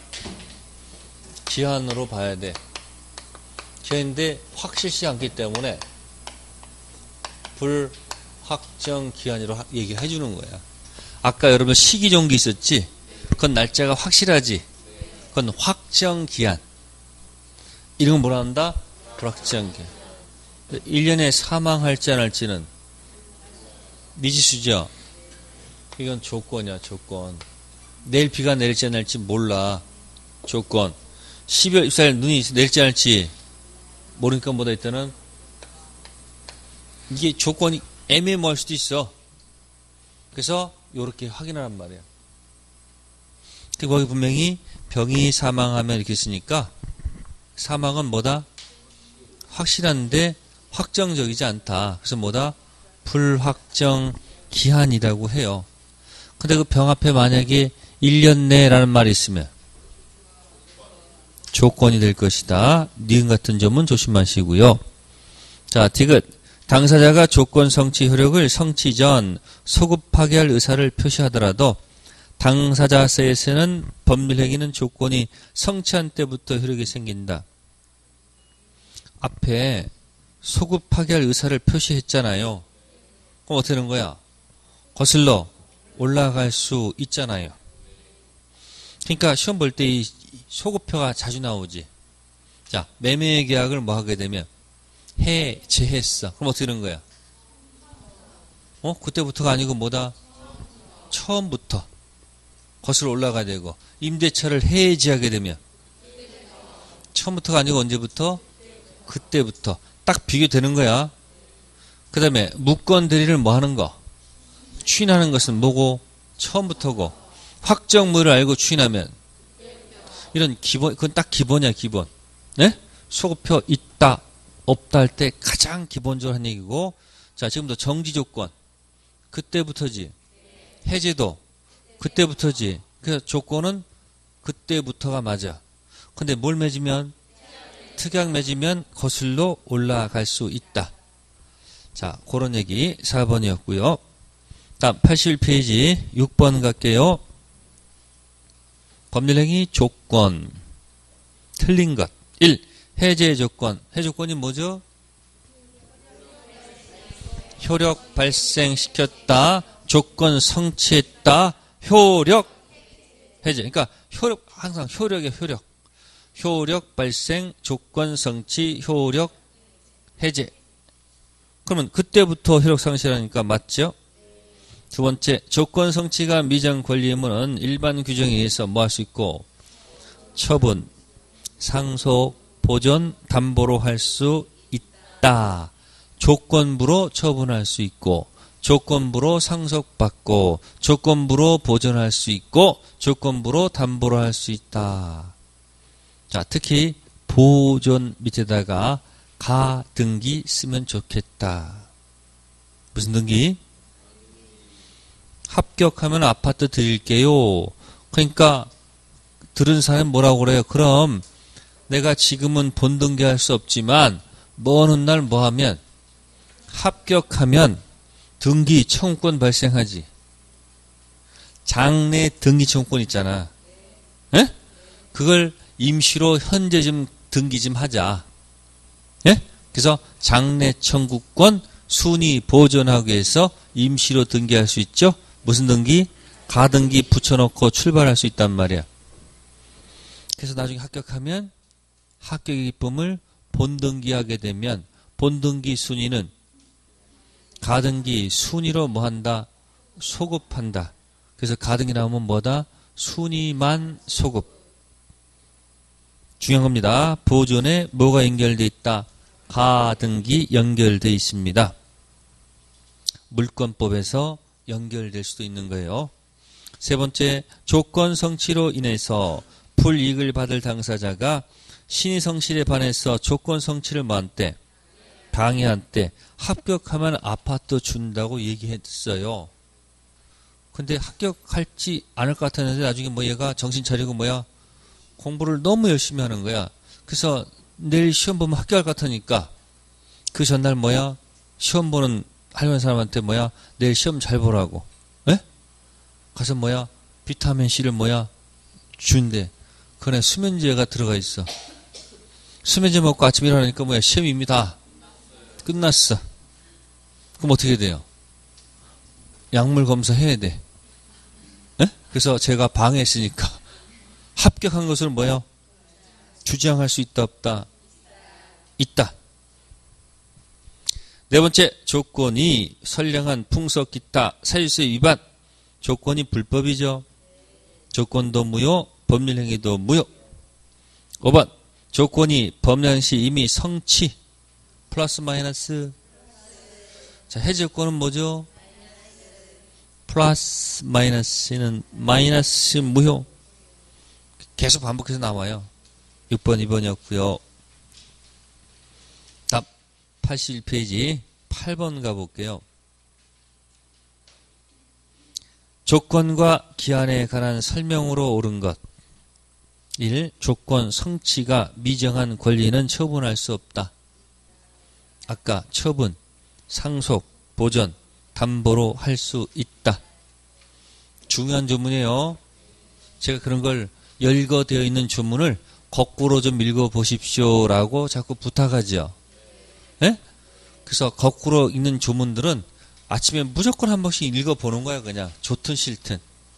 기한으로 봐야 돼. 기한인데 확실치 않기 때문에 불확정 기한으로 얘기를 해주는 거야. 아까 여러분 시기종기 있었지? 그건 날짜가 확실하지? 그건 확정 기한. 이런 건 뭐라 한다? 불확정 기한. 1년에 사망할지 안 할지는 미지수죠? 이건 조건이야, 조건. 내일 비가 내릴지 안 내릴지 몰라. 조건. 12월 24일 눈이 내릴지 안 내릴지 모르니까 뭐다 했다는 이게 조건이 애매모호할 수도 있어. 그래서 요렇게 확인하란 말이야. 거기 분명히 병이 사망하면 이렇게 있으니까 사망은 뭐다? 확실한데 확정적이지 않다. 그래서 뭐다? 불확정 기한이라고 해요. 근데 그 병 앞에 만약에 1년 내라는 말이 있으면 조건이 될 것이다. 니은 같은 점은 조심하시고요. 자, 디귿. 당사자가 조건 성취 효력을 성취 전 소급 파기할 의사를 표시하더라도 당사자세에서는 법률 행위는 조건이 성취한 때부터 효력이 생긴다. 앞에 소급 파기할 의사를 표시했잖아요. 그럼 어떻게 되는 거야? 거슬러 올라갈 수 있잖아요. 그러니까 시험 볼 때 이 소급표가 자주 나오지. 자, 매매 계약을 뭐 하게 되면 해제했어. 그럼 어떻게 되는 거야? 그때부터가 아니고 뭐다? 처음부터 거슬러 올라가야 되고, 임대차를 해지하게 되면 처음부터가 아니고 언제부터? 그때부터. 딱 비교되는 거야. 그 다음에 무권 대리를 뭐 하는 거? 추인하는 것은 뭐고? 처음부터고. 확정물을 알고 추인하면 이런 기본, 그건 딱 기본이야, 기본. 네? 소급표 있다, 없다 할 때 가장 기본적으로 한 얘기고. 자, 지금도 정지 조건. 그때부터지. 해제도 그때부터지. 그래서 조건은 그때부터가 맞아. 근데 뭘 맺으면? 특약 맺으면 거슬러 올라갈 수 있다. 자, 그런 얘기 4번이었고요. 다음 81페이지 6번 갈게요. 법률행위 조건. 틀린 것. 1. 해제 조건. 해제 조건이 뭐죠? 효력 발생시켰다. 조건 성취했다. 효력 해제. 그러니까 효력, 항상 효력이야, 효력. 효력 발생, 조건 성취, 효력 해제. 그러면 그때부터 효력 상실하니까 맞죠? 두 번째, 조건 성취가 미정 권리 의무는 일반 규정에 의해서 뭐 할 수 있고, 처분, 상속, 보존, 담보로 할 수 있다. 조건부로 처분할 수 있고, 조건부로 상속받고, 조건부로 보존할 수 있고, 조건부로 담보로 할 수 있다. 자, 특히 보존 밑에다가 가등기 쓰면 좋겠다. 무슨 등기? 합격하면 아파트 드릴게요. 그러니까 들은 사람이 뭐라고 그래요? 그럼 내가 지금은 본등기할 수 없지만 먼 훗날 뭐 하면 합격하면 등기 청구권 발생하지. 장래 등기 청구권 있잖아. 에? 그걸 임시로 현재 좀 등기 좀 하자. 예? 그래서 장래 청구권 순위 보존하기 위해서 임시로 등기할 수 있죠. 무슨 등기? 가등기 붙여놓고 출발할 수 있단 말이야. 그래서 나중에 합격하면 합격의 기쁨을 본등기하게 되면 본등기 순위는 가등기 순위로 뭐한다? 소급한다. 그래서 가등기 나오면 뭐다? 순위만 소급. 중요한 겁니다. 보존에 뭐가 연결되어 있다? 가등기 연결되어 있습니다. 물권법에서 연결될 수도 있는 거예요. 세 번째, 조건 성취로 인해서 불이익을 받을 당사자가 신의 성실에 반해서 조건 성취를 뭐한 때? 방해한 때 합격하면 아파트 준다고 얘기했어요. 근데 합격할지 않을 것 같았는데 나중에 뭐 얘가 정신 차리고 뭐야? 공부를 너무 열심히 하는 거야. 그래서 내일 시험 보면 합격할 것 같으니까 그 전날 뭐야? 시험 보는 하려는 사람한테 뭐야? 내일 시험 잘 보라고. 에? 가서 뭐야? 비타민 C를 뭐야? 준대. 그 안에 수면제가 들어가 있어. 수면제 먹고 아침에 일어나니까 뭐야? 시험이 이미 다 끝났어. 그럼 어떻게 돼요? 약물 검사해야 돼. 에? 그래서 제가 방해했으니까 합격한 것을 뭐요? 주장할 수 있다 없다? 있다. 네 번째, 조건이 선량한 풍속 기타 사유세 위반. 조건이 불법이죠. 조건도 무효, 법률행위도 무효. 5번, 조건이 법령 시 이미 성취. 플러스 마이너스. 자, 해제조건은 뭐죠? 플러스 마이너스는 마이너스 무효. 계속 반복해서 나와요. 6번, 2번이었고요. 답 81페이지 8번 가볼게요. 조건과 기한에 관한 설명으로 옳은 것. 1. 조건 성취가 미정한 권리는 처분할 수 없다. 아까 처분, 상속, 보전, 담보로 할 수 있다. 중요한 조문이에요. 제가 그런 걸 열거되어 있는 조문을 거꾸로 좀 읽어보십시오 라고 자꾸 부탁하죠. 예? 그래서 거꾸로 읽는 조문들은 아침에 무조건 한 번씩 읽어보는 거야. 그냥 좋든 싫든.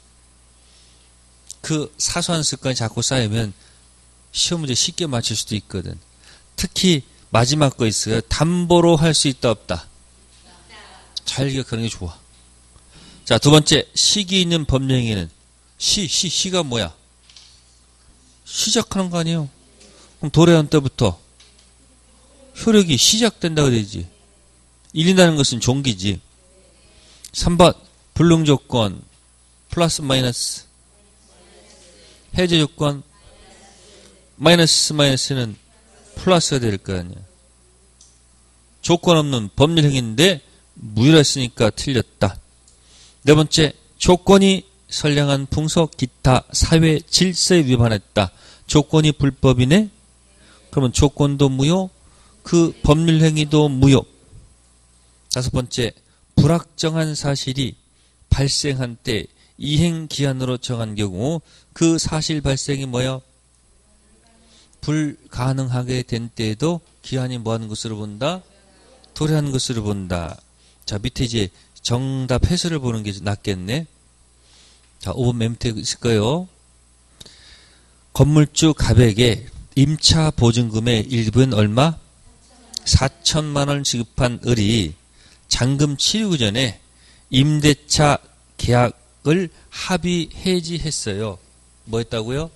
그 사소한 습관이 자꾸 쌓이면 시험 문제 쉽게 맞출 수도 있거든. 특히 마지막 거 있어요. 담보로 할 수 있다 없다. 잘 기억하는 게 좋아. 자, 두 번째, 시기 있는 법령에는 시가 뭐야? 시작하는 거 아니에요? 그럼 도래한 때부터 효력이 시작된다고 되지. 일린다는 것은 종기지. 3번, 불능조건 플러스 마이너스. 해제조건 마이너스는 플러스가 될 거 아니야. 조건 없는 법률행위인데 무효했으니까 틀렸다. 네 번째, 조건이 선량한 풍속 기타 사회 질서에 위반했다. 조건이 불법이네? 그러면 조건도 무효, 그 법률행위도 무효. 다섯 번째, 불확정한 사실이 발생한 때 이행기한으로 정한 경우 그 사실 발생이 뭐야? 불가능하게 된 때에도 기한이 뭐하는 것으로 본다? 도래하는 것으로 본다. 자, 밑에 이제 정답 해설을 보는 게 낫겠네. 자, 5번 맨 밑에 있을 거예요. 건물주 갑에게 임차 보증금의 일부는 얼마? 4천만 원 지급한 을이 잔금 치르기 전에 임대차 계약을 합의 해지했어요. 뭐 했다고요?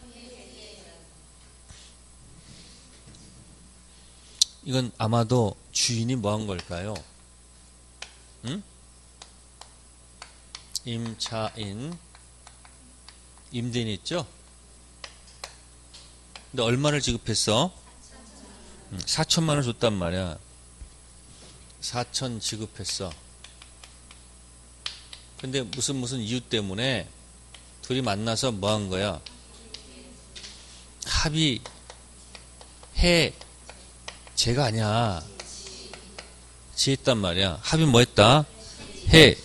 이건 아마도 주인이 뭐 한 걸까요? 응? 임차인, 임대인 있죠? 근데 얼마를 지급했어? 4천만 원 줬단 말이야. 4천 지급했어. 근데 무슨 이유 때문에 둘이 만나서 뭐 한 거야? 합의해. 제가 아니야. 지했단 말이야. 합의 뭐 했다?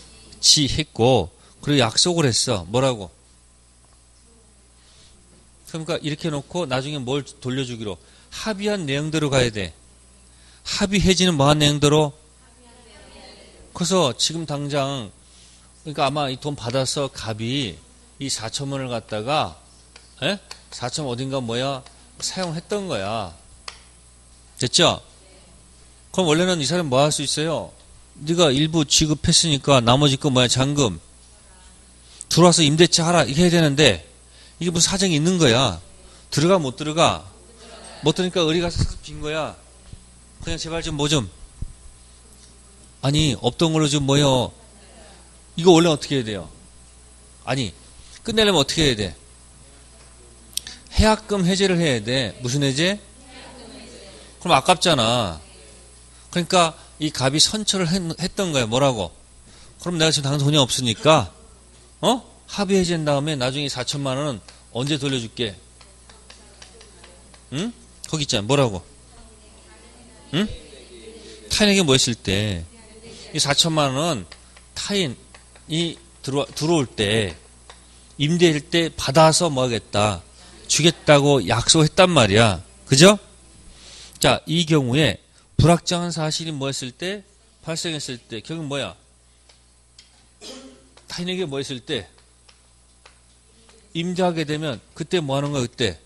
지했고, 그리고 약속을 했어. 뭐라고? 그러니까 이렇게 놓고 나중에 뭘 돌려주기로 합의한 내용대로 가야 돼. 합의 해지는 뭐한 내용대로? 그래서 지금 당장 그러니까 아마 이 돈 받아서 갑이 이 4천 원을 갖다가 4천 어딘가 사용했던 거야. 됐죠? 그럼 원래는 이 사람 뭐 할 수 있어요? 네가 일부 지급했으니까 나머지 거 잔금. 들어와서 임대차 하라 이게 해야 되는데 이게 무슨 사정이 있는 거야. 들어가 못 들어가? 못 들으니까 의리가 싹 빈 거야. 그냥 제발 좀 아니 없던 걸로 좀 이거 원래 어떻게 해야 돼요? 아니 끝내려면 어떻게 해야 돼? 해약금 해제를 해야 돼. 무슨 해제? 그럼 아깝잖아. 그러니까 이 갑이 선처를 했던 거야. 뭐라고? 그럼 내가 지금 당장 돈이 없으니까 합의 해제한 다음에 나중에 4천만 원은 언제 돌려줄게? 응? 거기 있잖아. 뭐라고? 응? 타인에게 뭐 했을 때 이 4천만 원은 타인이 들어올 때 임대할 때 받아서 뭐 하겠다. 주겠다고 약속했단 말이야. 그죠? 자, 이 경우에 불확정한 사실이 뭐 했을 때? 발생했을 때 결국 뭐야? 타인에게 뭐 했을 때? 임대하게 되면 그때 뭐 하는 거야 그때?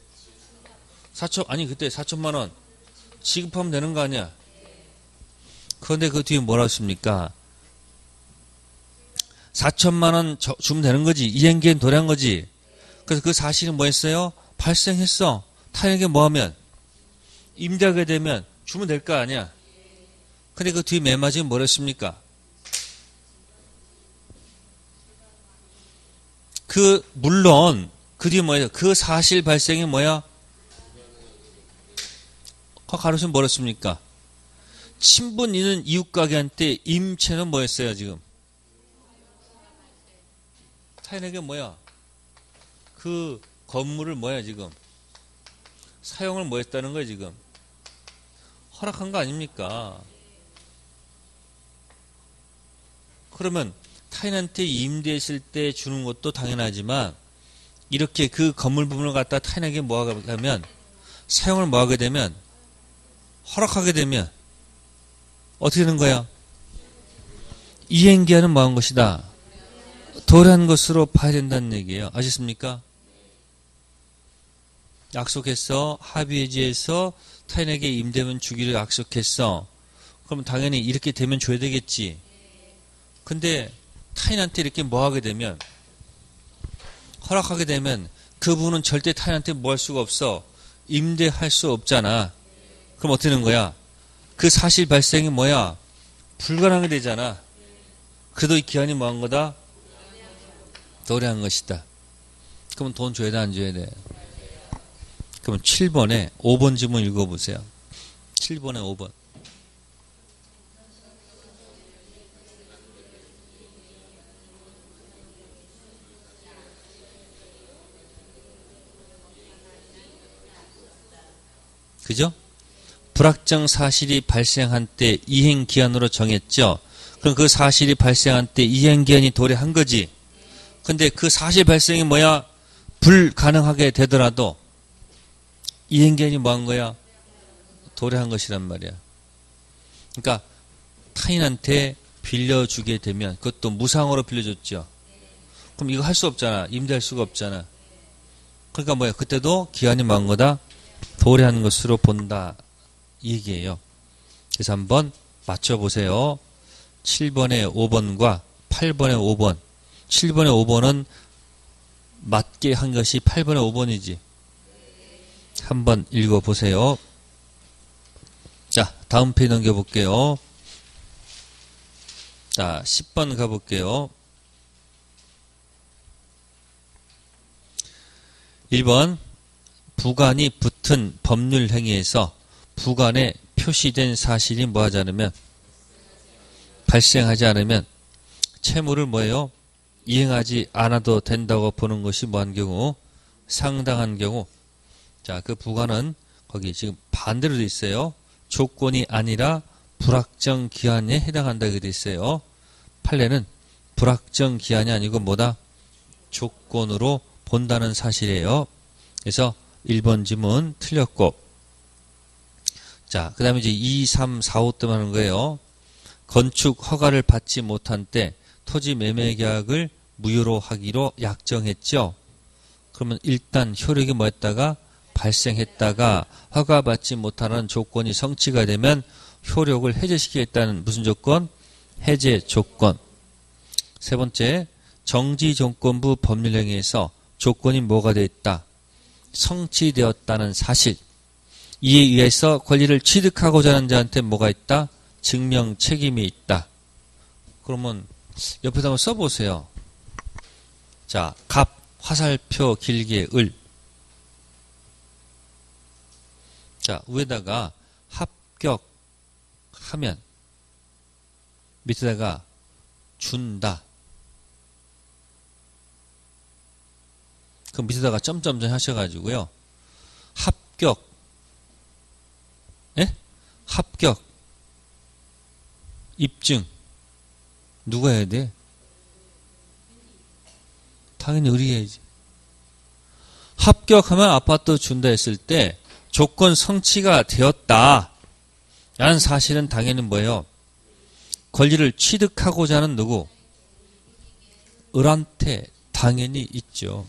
그때 4천만 원 지급하면 되는 거 아니야? 그런데 그 뒤에 뭐라 했습니까? 4천만 원 주면 되는 거지. 이행기엔 도래한 거지. 그래서 그 사실은 뭐 했어요? 발생했어. 타인에게 뭐 하면? 임대하게 되면 주면 될 거 아니야? 근데 그 뒤에 맨 마지막에 뭐라 했습니까? 물론 그 뒤에 뭐예요? 그 사실 발생이 뭐야? 가로수는 뭐라 했습니까? 친분 있는 이웃가게한테 임체는 뭐였어요 지금? 타인에게 그 건물을 지금? 사용을 뭐 했다는 거예요 지금? 허락한 거 아닙니까? 그러면 타인한테 임대했을 때 주는 것도 당연하지만 이렇게 그 건물 부분을 갖다 타인에게 하면 사용을 하게 되면 허락하게 되면 어떻게 되는 거야? 이행기한은 한 것이다? 도래한 것으로 봐야 된다는 얘기예요. 아셨습니까? 약속했어. 합의해지해서 타인에게 임대면 주기로 약속했어. 그럼 당연히 이렇게 되면 줘야 되겠지. 근데 타인한테 이렇게 하게 되면 허락하게 되면 그분은 절대 타인한테 할 수가 없어. 임대할 수 없잖아. 그럼 어떻게 되는 거야? 그 사실 발생이 불가능하게 되잖아. 그래도 이 기한이 한 거다? 도래한 것이다. 그러면 돈 줘야 돼, 안 줘야 돼? 그러면 7번에 5번 지문 읽어보세요. 7번에 5번. 그죠? 불확정 사실이 발생한 때 이행기한으로 정했죠. 그럼 그 사실이 발생한 때 이행기한이 도래한 거지. 근데 그 사실 발생이 불가능하게 되더라도 이행기한이 한 거야? 도래한 것이란 말이야. 그러니까 타인한테 빌려주게 되면 그것도 무상으로 빌려줬죠. 그럼 이거 할 수 없잖아. 임대할 수가 없잖아. 그러니까 그때도 기한이 한 거다? 도래한 것으로 본다. 이 얘기예요. 그래서 한번 맞춰보세요. 7번의 5번과 8번의 5번. 7번의 5번은 맞게 한 것이 8번의 5번이지. 한번 읽어보세요. 자, 다음 페이지 넘겨볼게요. 자, 10번 가볼게요. 1번 부관이 붙은 법률 행위에서 부관에 표시된 사실이 하지 않으면 발생하지 않으면 채무를 이행하지 않아도 된다고 보는 것이 한 경우? 상당한 경우. 자, 그 부관은 거기 지금 반대로 돼 있어요. 조건이 아니라 불확정 기한에 해당한다 이렇게 돼 있어요. 판례는 불확정 기한이 아니고 조건으로 본다는 사실이에요. 그래서 1번 지문 틀렸고. 자, 그 다음에 이제 2, 3, 4, 5 때만 하는 거예요. 건축 허가를 받지 못한 때 토지 매매 계약을 무효로 하기로 약정했죠. 그러면 일단 효력이 뭐였다가 발생했다가 허가받지 못하는 조건이 성취가 되면 효력을 해제시키겠다는 무슨 조건? 해제 조건. 세 번째, 정지조건부 법률행위에서 조건이 뭐가 되어 있다? 성취되었다는 사실. 이에 의해서 권리를 취득하고자 하는 자한테 뭐가 있다? 증명 책임이 있다. 그러면 옆에다 한번 써보세요. 자, 갑, 화살표, 길게, 을. 자, 위에다가 합격하면 밑에다가 준다. 그럼 밑에다가 점점점 하셔가지고요. 합격. 예? 합격. 입증. 누가 해야 돼? 당연히 을이 해야지. 합격하면 아파트 준다 했을 때 조건 성취가 되었다. 라는 사실은 당연히 뭐예요? 권리를 취득하고자 하는 누구? 을한테 당연히 있죠.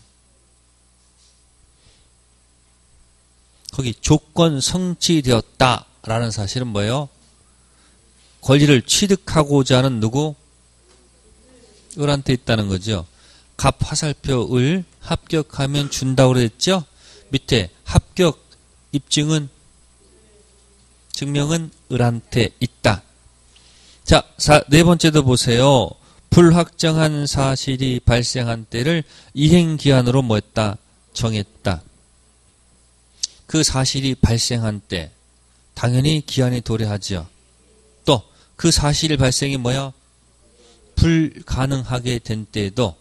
거기 조건 성취되었다. 라는 사실은 뭐예요? 권리를 취득하고자 하는 누구? 을한테 있다는 거죠. 갑, 화살표, 을 합격하면 준다고 그랬죠? 밑에 합격 입증은 증명은 을한테 있다. 자, 네 번째도 보세요. 불확정한 사실이 발생한 때를 이행기한으로 뭐 했다? 정했다. 그 사실이 발생한 때 당연히 기한이 도래하죠. 또 그 사실 발생이 뭐야? 불가능하게 된 때에도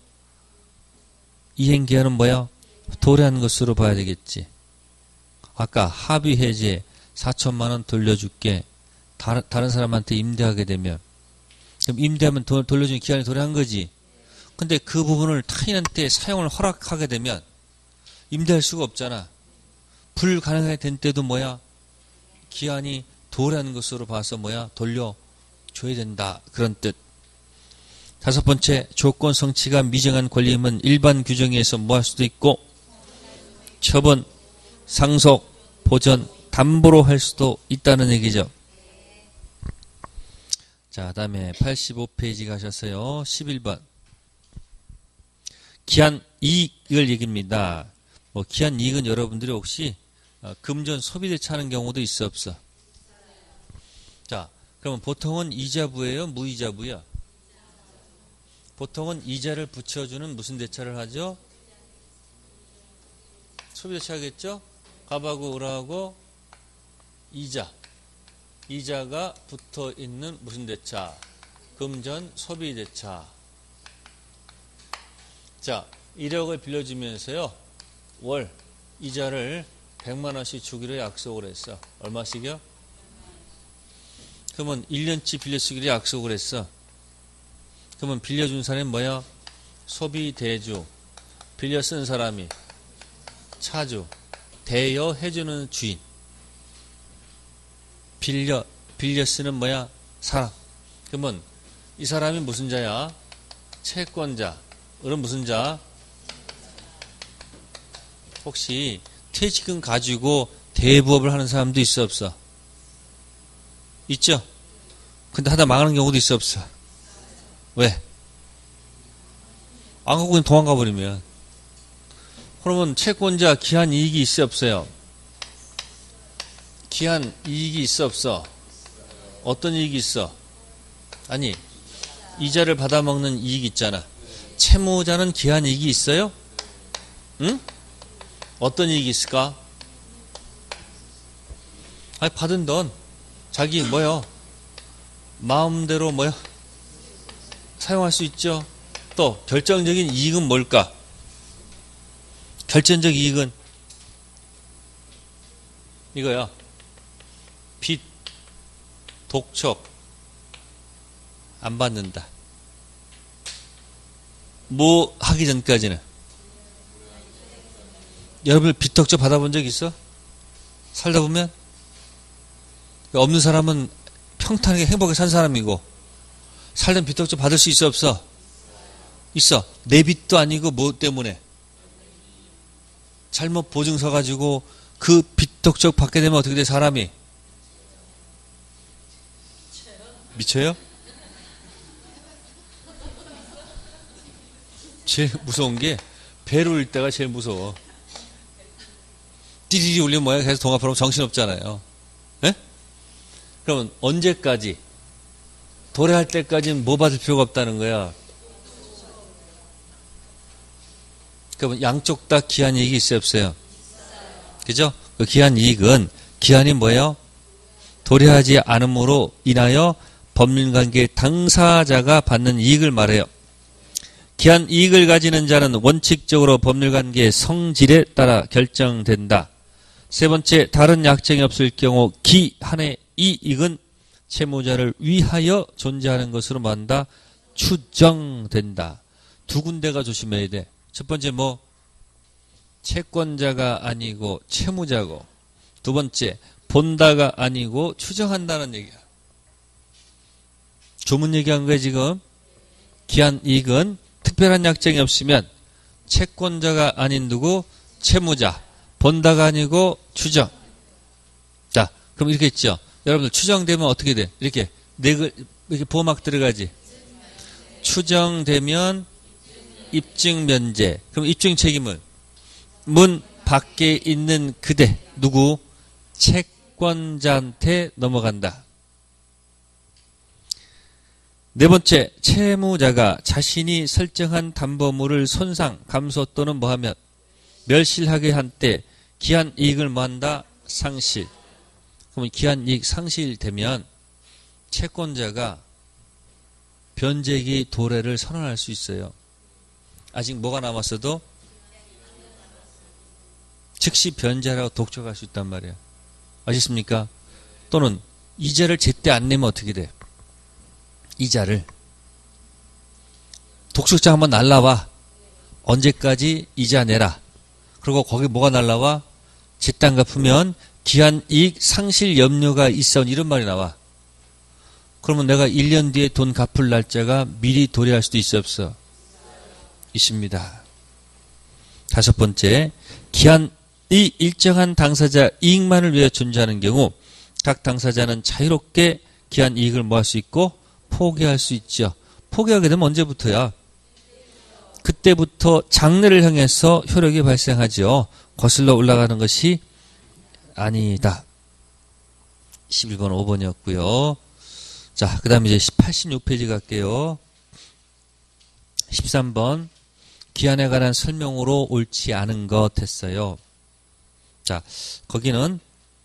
이행기한은 뭐야? 도래한 것으로 봐야 되겠지. 아까 합의 해제 4천만 원 돌려줄게. 다른 사람한테 임대하게 되면 그럼 임대하면 돌려주는 기한이 도래한 거지. 근데 그 부분을 타인한테 사용을 허락하게 되면 임대할 수가 없잖아. 불가능하게 된 때도 뭐야? 기한이 도래한 것으로 봐서 뭐야? 돌려줘야 된다. 그런 뜻. 다섯 번째, 조건 성취가 미정한 권리임은 일반 규정에 의해서 뭐 할 수도 있고 처분, 상속, 보전, 담보로 할 수도 있다는 얘기죠. 자, 다음에 85페이지 가셨어요. 11번. 기한 이익을 얘기입니다. 기한 이익은 여러분들이 혹시 금전 소비대차 하는 경우도 있어 없어? 자, 그러면 보통은 이자부예요? 무이자부야? 보통은 이자를 붙여주는 무슨 대차를 하죠? 소비대차겠죠? 갑하고 을하고 이자. 이자가 붙어 있는 무슨 대차? 금전 소비대차. 자, 1억을 빌려주면서요. 월 이자를 100만 원씩 주기로 약속을 했어. 얼마씩이요? 그러면 1년치 빌려쓰기로 약속을 했어. 그러면 빌려준 사람이 뭐야? 소비대주. 빌려 쓴 사람이 차주. 대여해주는 주인. 빌려 쓰는 뭐야? 사람. 그러면 이 사람이 무슨 자야? 채권자. 을은 무슨 자? 혹시 퇴직금 가지고 대부업을 하는 사람도 있어 없어? 있죠? 근데 하다 망하는 경우도 있어 없어? 왜? 안 갖고 그냥 도망가 버리면. 그러면 채권자 기한 이익이 있어 없어요? 기한 이익이 있어 없어? 어떤 이익이 있어? 아니, 이자를 받아먹는 이익이 있잖아. 채무자는 기한 이익이 있어요? 응? 어떤 이익이 있을까? 아니, 받은 돈 자기 뭐요? 마음대로 뭐요? 사용할 수 있죠. 또 결정적인 이익은 뭘까? 결정적 이익은 이거야. 빚, 독촉 안 받는다. 뭐 하기 전까지는 여러분 빚덕적 받아본 적 있어? 살다 보면? 없는 사람은 평탄하게 행복하게 산 사람이고, 살던 빚덕적 받을 수 있어, 없어? 있어. 내 빚도 아니고 뭐 때문에? 잘못 보증서 가지고 그 빚덕적 받게 되면 어떻게 돼, 사람이? 미쳐요? 제일 무서운 게 배로 울 때가 제일 무서워. 띠리리 울리면 뭐야? 계속 동업하면 정신없잖아요. 예? 그러면 언제까지? 도래할 때까지는 뭐 받을 필요가 없다는 거야. 그러면 양쪽 다 기한 이익이 있어요, 없어요? 그죠? 그 기한 이익은, 기한이 뭐예요? 도래하지 않음으로 인하여 법률관계 당사자가 받는 이익을 말해요. 기한 이익을 가지는 자는 원칙적으로 법률관계의 성질에 따라 결정된다. 세 번째, 다른 약정이 없을 경우 기한의 이익은 채무자를 위하여 존재하는 것으로 만다 추정된다. 두 군데가 조심해야 돼. 첫 번째 뭐? 채권자가 아니고 채무자고, 두 번째 본다가 아니고 추정한다는 얘기야. 조문 얘기한 거야 지금. 기한 이익은 특별한 약정이 없으면 채권자가 아닌 누구? 채무자. 본다가 아니고 추정. 자, 그럼 이렇게 있죠. 여러분들 추정되면 어떻게 돼? 이렇게 이렇게 보호막 들어가지. 추정되면 입증 면제. 그럼 입증 책임은 문 밖에 있는 그대 누구? 채권자한테 넘어간다. 네 번째, 채무자가 자신이 설정한 담보물을 손상, 감소 또는 뭐하면 멸실하게 한 때 기한 이익을 뭐한다? 상실. 그러면 기한 이익 상실되면 채권자가 변제기 도래를 선언할 수 있어요. 아직 뭐가 남았어도 즉시 변제하라고 독촉할 수 있단 말이에요. 아시겠습니까? 또는 이자를 제때 안 내면 어떻게 돼? 이자를 독촉장 한번 날라와. 언제까지 이자 내라. 그리고 거기 뭐가 날라와? 제때 안 갚으면 기한 이익 상실 염려가 있어. 이런 말이 나와. 그러면 내가 1년 뒤에 돈 갚을 날짜가 미리 도래할 수도 있어, 없어? 있습니다. 다섯 번째, 기한이 일정한 당사자 이익만을 위해 존재하는 경우 각 당사자는 자유롭게 기한 이익을 뭐 할 수 있고 포기할 수 있죠. 포기하게 되면 언제부터야? 그때부터 장래를 향해서 효력이 발생하죠. 거슬러 올라가는 것이 아니다. 11번 5번이었고요. 자, 그 다음에 이제 86페이지 갈게요. 13번 기한에 관한 설명으로 옳지 않은 것 했어요. 자, 거기는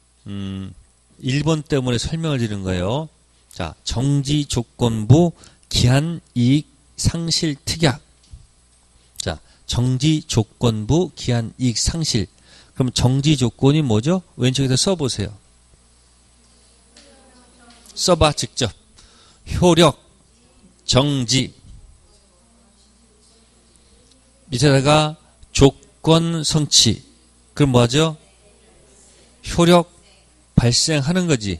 1번 때문에 설명을 드리는 거예요. 자, 정지 조건부 기한 이익 상실 특약. 자, 정지 조건부 기한 이익 상실. 그럼 정지 조건이 뭐죠? 왼쪽에다 써보세요. 써봐 직접. 효력, 정지. 밑에다가 조건 성취. 그럼 뭐죠? 효력 발생하는 거지.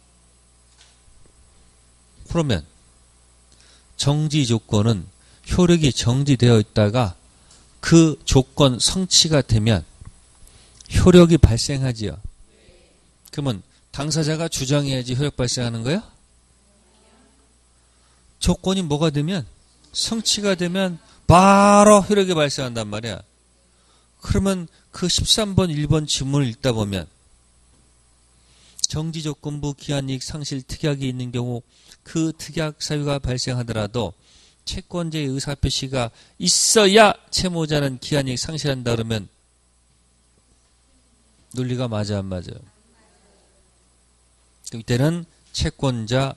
그러면 정지 조건은 효력이 정지되어 있다가 그 조건 성취가 되면 효력이 발생하지요. 그러면 당사자가 주장해야지 효력 발생하는 거야? 조건이 뭐가 되면 성취가 되면 바로 효력이 발생한단 말이야. 그러면 그 13번 1번 지문을 읽다 보면 정지조건부 기한이익 상실 특약이 있는 경우 그 특약 사유가 발생하더라도 채권자의 의사표시가 있어야 채무자는 기한이익 상실한다 그러면 논리가 맞아 안 맞아? 이때는 채권자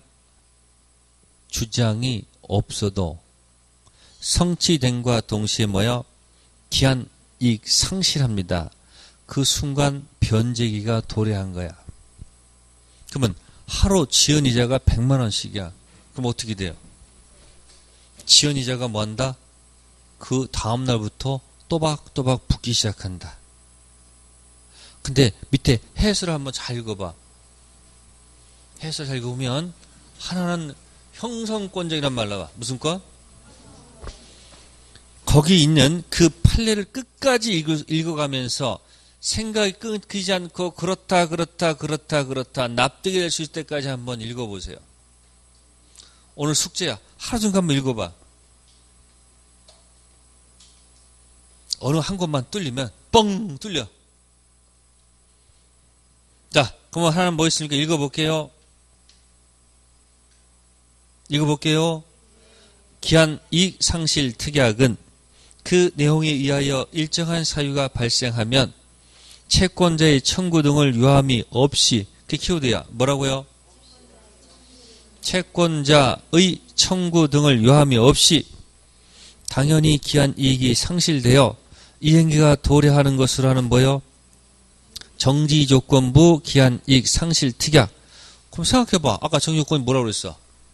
주장이 없어도 성취됨과 동시에 뭐요? 기한이익 상실합니다. 그 순간 변제기가 도래한 거야. 그러면 하루 지연이자가 100만 원씩이야. 그럼 어떻게 돼요? 지연이자가 뭐 한다? 그 다음 날부터 또박또박 붙기 시작한다. 근데 밑에 해설을 한번 잘 읽어봐. 해설 잘 읽으면 하나는 형성권적이란 말 나와. 무슨 권? 거기 있는 그 판례를 끝까지 읽어가면서 생각이 끊기지 않고 그렇다 납득이 될 수 있을 때까지 한번 읽어보세요. 오늘 숙제야. 하루 종일 한번 읽어봐. 어느 한 곳만 뚫리면 뻥 뚫려. 자, 그러면 하나는 뭐 있습니까? 읽어볼게요. 기한 이익 상실 특약은 그 내용에 의하여 일정한 사유가 발생하면 채권자의 청구 등을 유함이 없이, 그 키워드야. 뭐라고요? 채권자의 청구 등을 유함이 없이 당연히 기한 이익이 상실되어 이행기가 도래하는 것으로 하는 뭐요? 정지조건부 기한 이익 상실 특약. 그럼 생각해봐. 아까 정지조건이 뭐라고 그랬어?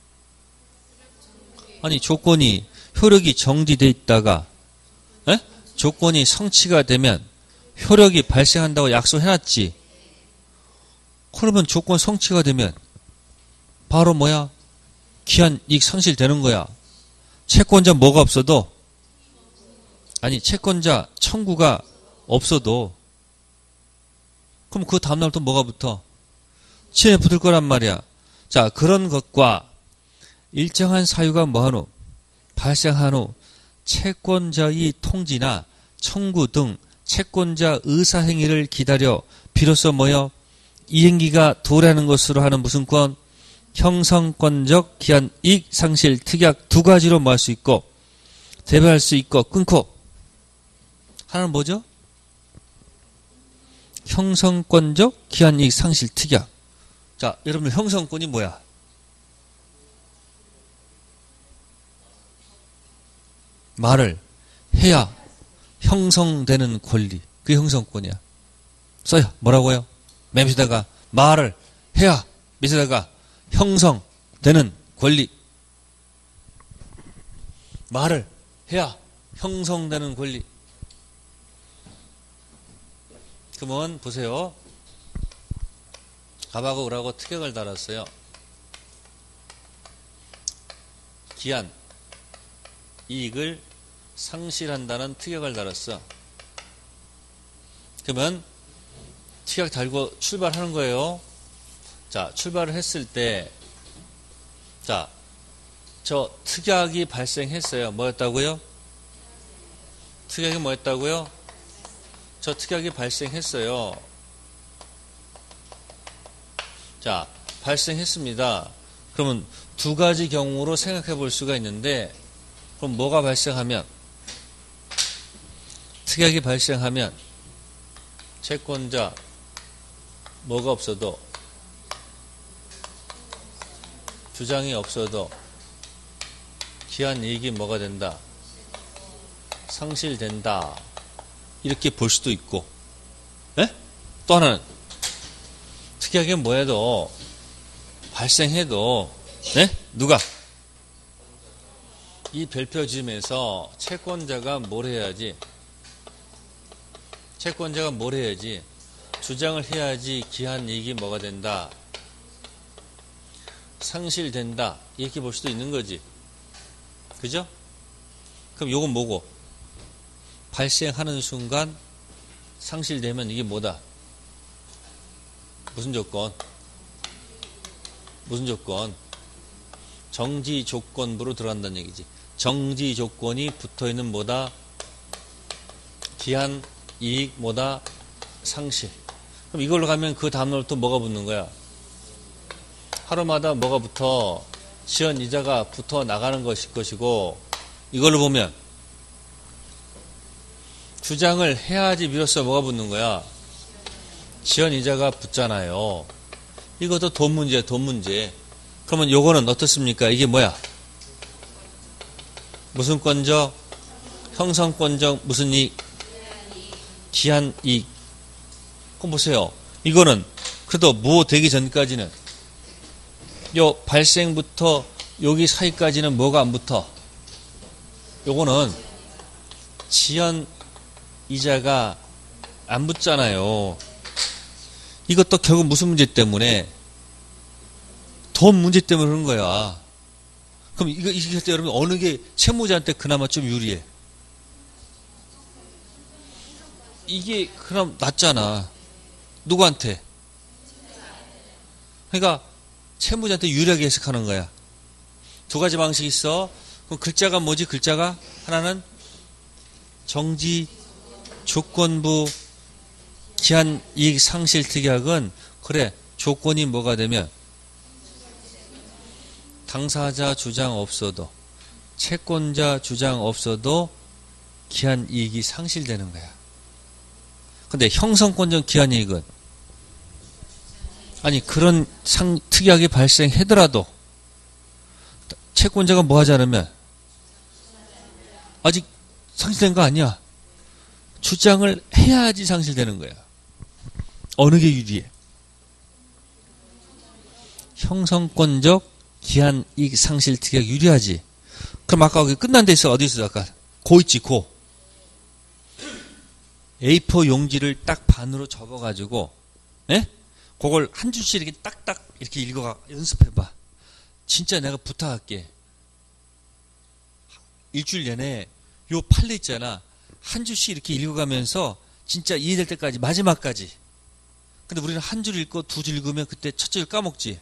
아니, 조건이 효력이 정지돼 있다가 조건이 성취가 되면 효력이 발생한다고 약속해놨지. 그러면 조건 성취가 되면 바로 뭐야? 기한 이익 상실되는 거야. 채권자 뭐가 없어도, 아니 채권자 청구가 없어도, 그럼 그 다음날 또 뭐가 붙어? 친해 붙을 거란 말이야. 자, 그런 것과 일정한 사유가 뭐하노? 발생한 후 채권자의 통지나 청구 등 채권자 의사행위를 기다려 비로소 뭐요? 이행기가 도래하는 것으로 하는 무슨 권? 형성권적 기한 이익 상실 특약 두 가지로 뭐 할 수 있고 대별할 수 있고 끊고. 하나는 뭐죠? 형성권적 기한 이익 상실 특약. 자, 여러분 형성권이 뭐야? 말을 해야 형성되는 권리. 그게 형성권이야. 써요. 뭐라고요? 맨 밑에다가 말을 해야 밑에다가 형성되는 권리. 말을 해야 형성되는 권리. 그러면 보세요. 갑하고 을하고 특약을 달았어요. 기한 이익을 상실한다는 특약을 달았어. 그러면 특약 달고 출발하는 거예요. 자, 출발을 했을 때, 자, 저 특약이 발생했어요. 뭐였다고요? 특약이 뭐였다고요? 저 특약이 발생했어요. 자, 발생했습니다. 그러면 두 가지 경우로 생각해 볼 수가 있는데, 그럼 뭐가 발생하면, 특약이 발생하면 채권자 뭐가 없어도, 주장이 없어도 기한 이익이 뭐가 된다? 상실된다. 이렇게 볼 수도 있고. 에? 또 하나는 특약이 뭐해도 발생해도 누가? 이 별표지면서 채권자가 뭘 해야지? 채권자가 뭘 해야지? 주장을 해야지 기한 이익이 뭐가 된다? 상실된다. 이렇게 볼 수도 있는 거지. 그죠? 그럼 요건 뭐고? 발생하는 순간 상실되면 이게 뭐다? 무슨 조건? 무슨 조건? 정지 조건부로 들어간다는 얘기지. 정지 조건이 붙어있는 뭐다? 기한 이익 뭐다? 상실. 그럼 이걸로 가면 그 다음날 또 뭐가 붙는 거야? 하루마다 뭐가 붙어? 지연 이자가 붙어 나가는 것일 것이고, 이걸로 보면 주장을 해야지 비로소 뭐가 붙는 거야? 지연 이자가 붙잖아요. 이것도 돈 문제야, 돈 문제. 그러면 요거는 어떻습니까? 이게 뭐야? 무슨 권적? 형성권적 무슨 이익? 기한 이익. 그럼 보세요. 이거는 그래도 뭐 되기 전까지는 요 발생부터 여기 사이까지는 뭐가 안 붙어? 요거는 지연 이자가 안 붙잖아요. 이것도 결국 무슨 문제 때문에? 돈 문제 때문에 그런 거야. 그럼 이거 할 때 여러분 어느 게 채무자한테 그나마 좀 유리해? 이게 그럼 낫잖아. 누구한테? 그러니까 채무자한테 유리하게 해석하는 거야. 두 가지 방식이 있어. 그럼 글자가 뭐지? 글자가 하나는 정지 조건부 기한 이익 상실 특약은 그래 조건이 뭐가 되면 당사자 주장 없어도 채권자 주장 없어도 기한 이익이 상실되는 거야. 근데 형성권적 기한 이익은 아니 그런 특약이 발생하더라도 채권자가 뭐 하지 않으면 아직 상실된 거 아니야. 주장을 해야지 상실되는 거야. 어느 게 유리해? 형성권적 기한 이익 상실 특약 유리하지. 그럼 아까 거기 끝난 데 있어. 어디 있어? 아까 고 있지 고. A4 용지를 딱 반으로 접어가지고 예? 그걸 한 줄씩 이렇게 딱딱 이렇게 읽어가 연습해봐. 진짜 내가 부탁할게. 일주일 내내 요 판례 있잖아. 한 줄씩 이렇게 읽어가면서 진짜 이해될 때까지 마지막까지. 근데 우리는 한 줄 읽고 두 줄 읽으면 그때 첫 줄 까먹지.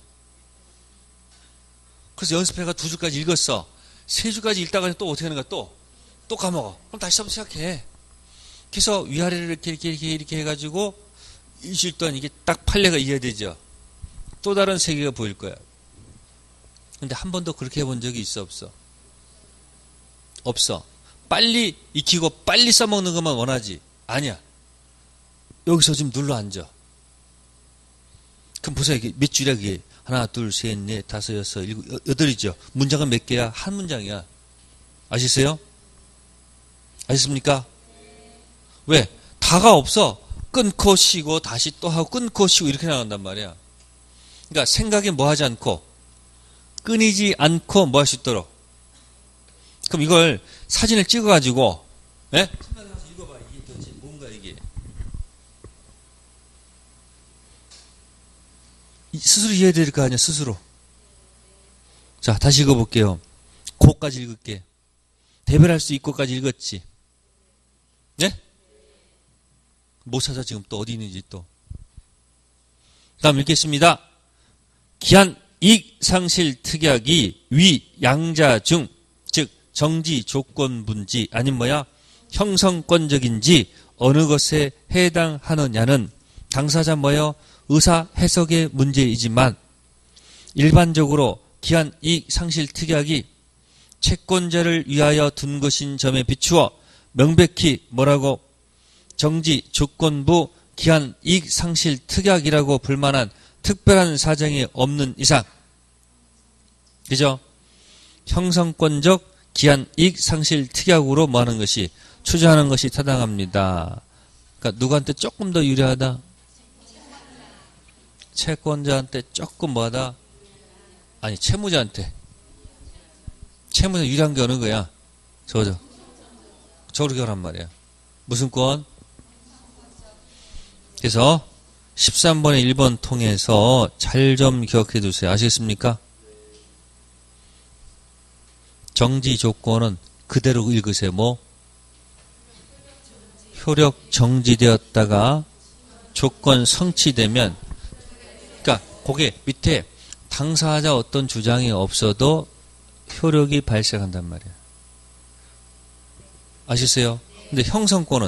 그래서 연습해가 두 줄까지 읽었어. 세 줄까지 읽다가 또 어떻게 하는 거야? 또 까먹어. 그럼 다시 한번 시작해. 그래서 위아래를 이렇게 해가지고 일주일 동안 이게 딱 판례가 이해되죠. 또 다른 세계가 보일 거야. 근데 한 번도 그렇게 해본 적이 있어 없어? 없어. 빨리 익히고 빨리 써먹는 것만 원하지. 아니야. 여기서 지금 눌러 앉아. 그럼 보세요. 이게 몇 줄이야 그게. 하나, 둘, 셋, 넷, 다섯, 여섯, 일곱, 여덟이죠. 문장은 몇 개야? 한 문장이야. 아시세요? 아셨습니까? 왜? 다가 없어. 끊고 쉬고 다시 또 하고 끊고 쉬고 이렇게 나간단 말이야. 그러니까 생각에 뭐 하지 않고 끊이지 않고 뭐 할 수 있도록. 그럼 이걸 사진을 찍어가지고 예? 생각해서 읽어봐. 이게 도대체 뭔가 이게. 스스로 이해해야 될 거 아니야. 스스로. 자 다시 읽어볼게요. 고까지 읽을게. 대별할 수 있고까지 읽었지. 네? 못 찾아 지금 또 어디 있는지 또. 다음 읽겠습니다. 기한 이익 상실 특약이 위 양자 중 즉 정지 조건분지 아님 뭐야 형성권적인지 어느 것에 해당하느냐는 당사자 뭐요 의사 해석의 문제이지만 일반적으로 기한 이익 상실 특약이 채권자를 위하여 둔 것인 점에 비추어 명백히 뭐라고 정지 조건부 기한 이익 상실 특약이라고 불만한 특별한 사정이 없는 이상 그죠? 형성권적 기한 이익 상실 특약으로 뭐 하는 것이 추정하는 것이 타당합니다. 그러니까 누구한테 조금 더 유리하다? 채권자한테 조금 뭐하다? 아니 채무자한테. 채무자 유리한 게 어느 거야? 저거죠. 저렇게 하란 말이야. 무슨 권? 그래서 13번에 1번 통해서 잘 좀 기억해 두세요. 아시겠습니까? 정지 조건은 그대로 읽으세요. 뭐? 효력 정지되었다가 조건 성취되면 그러니까 그게 밑에 당사자 어떤 주장이 없어도 효력이 발생한단 말이에요. 아시세요? 근데 형성권은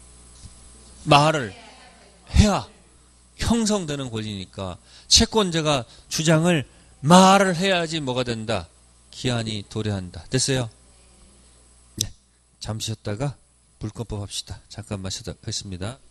말을 해야 형성되는 권리니까 채권자가 주장을 말을 해야지 뭐가 된다? 기한이 도래한다. 됐어요? 네. 잠시 쉬었다가 불권법 합시다. 잠깐만 쉬도록 하겠습니다.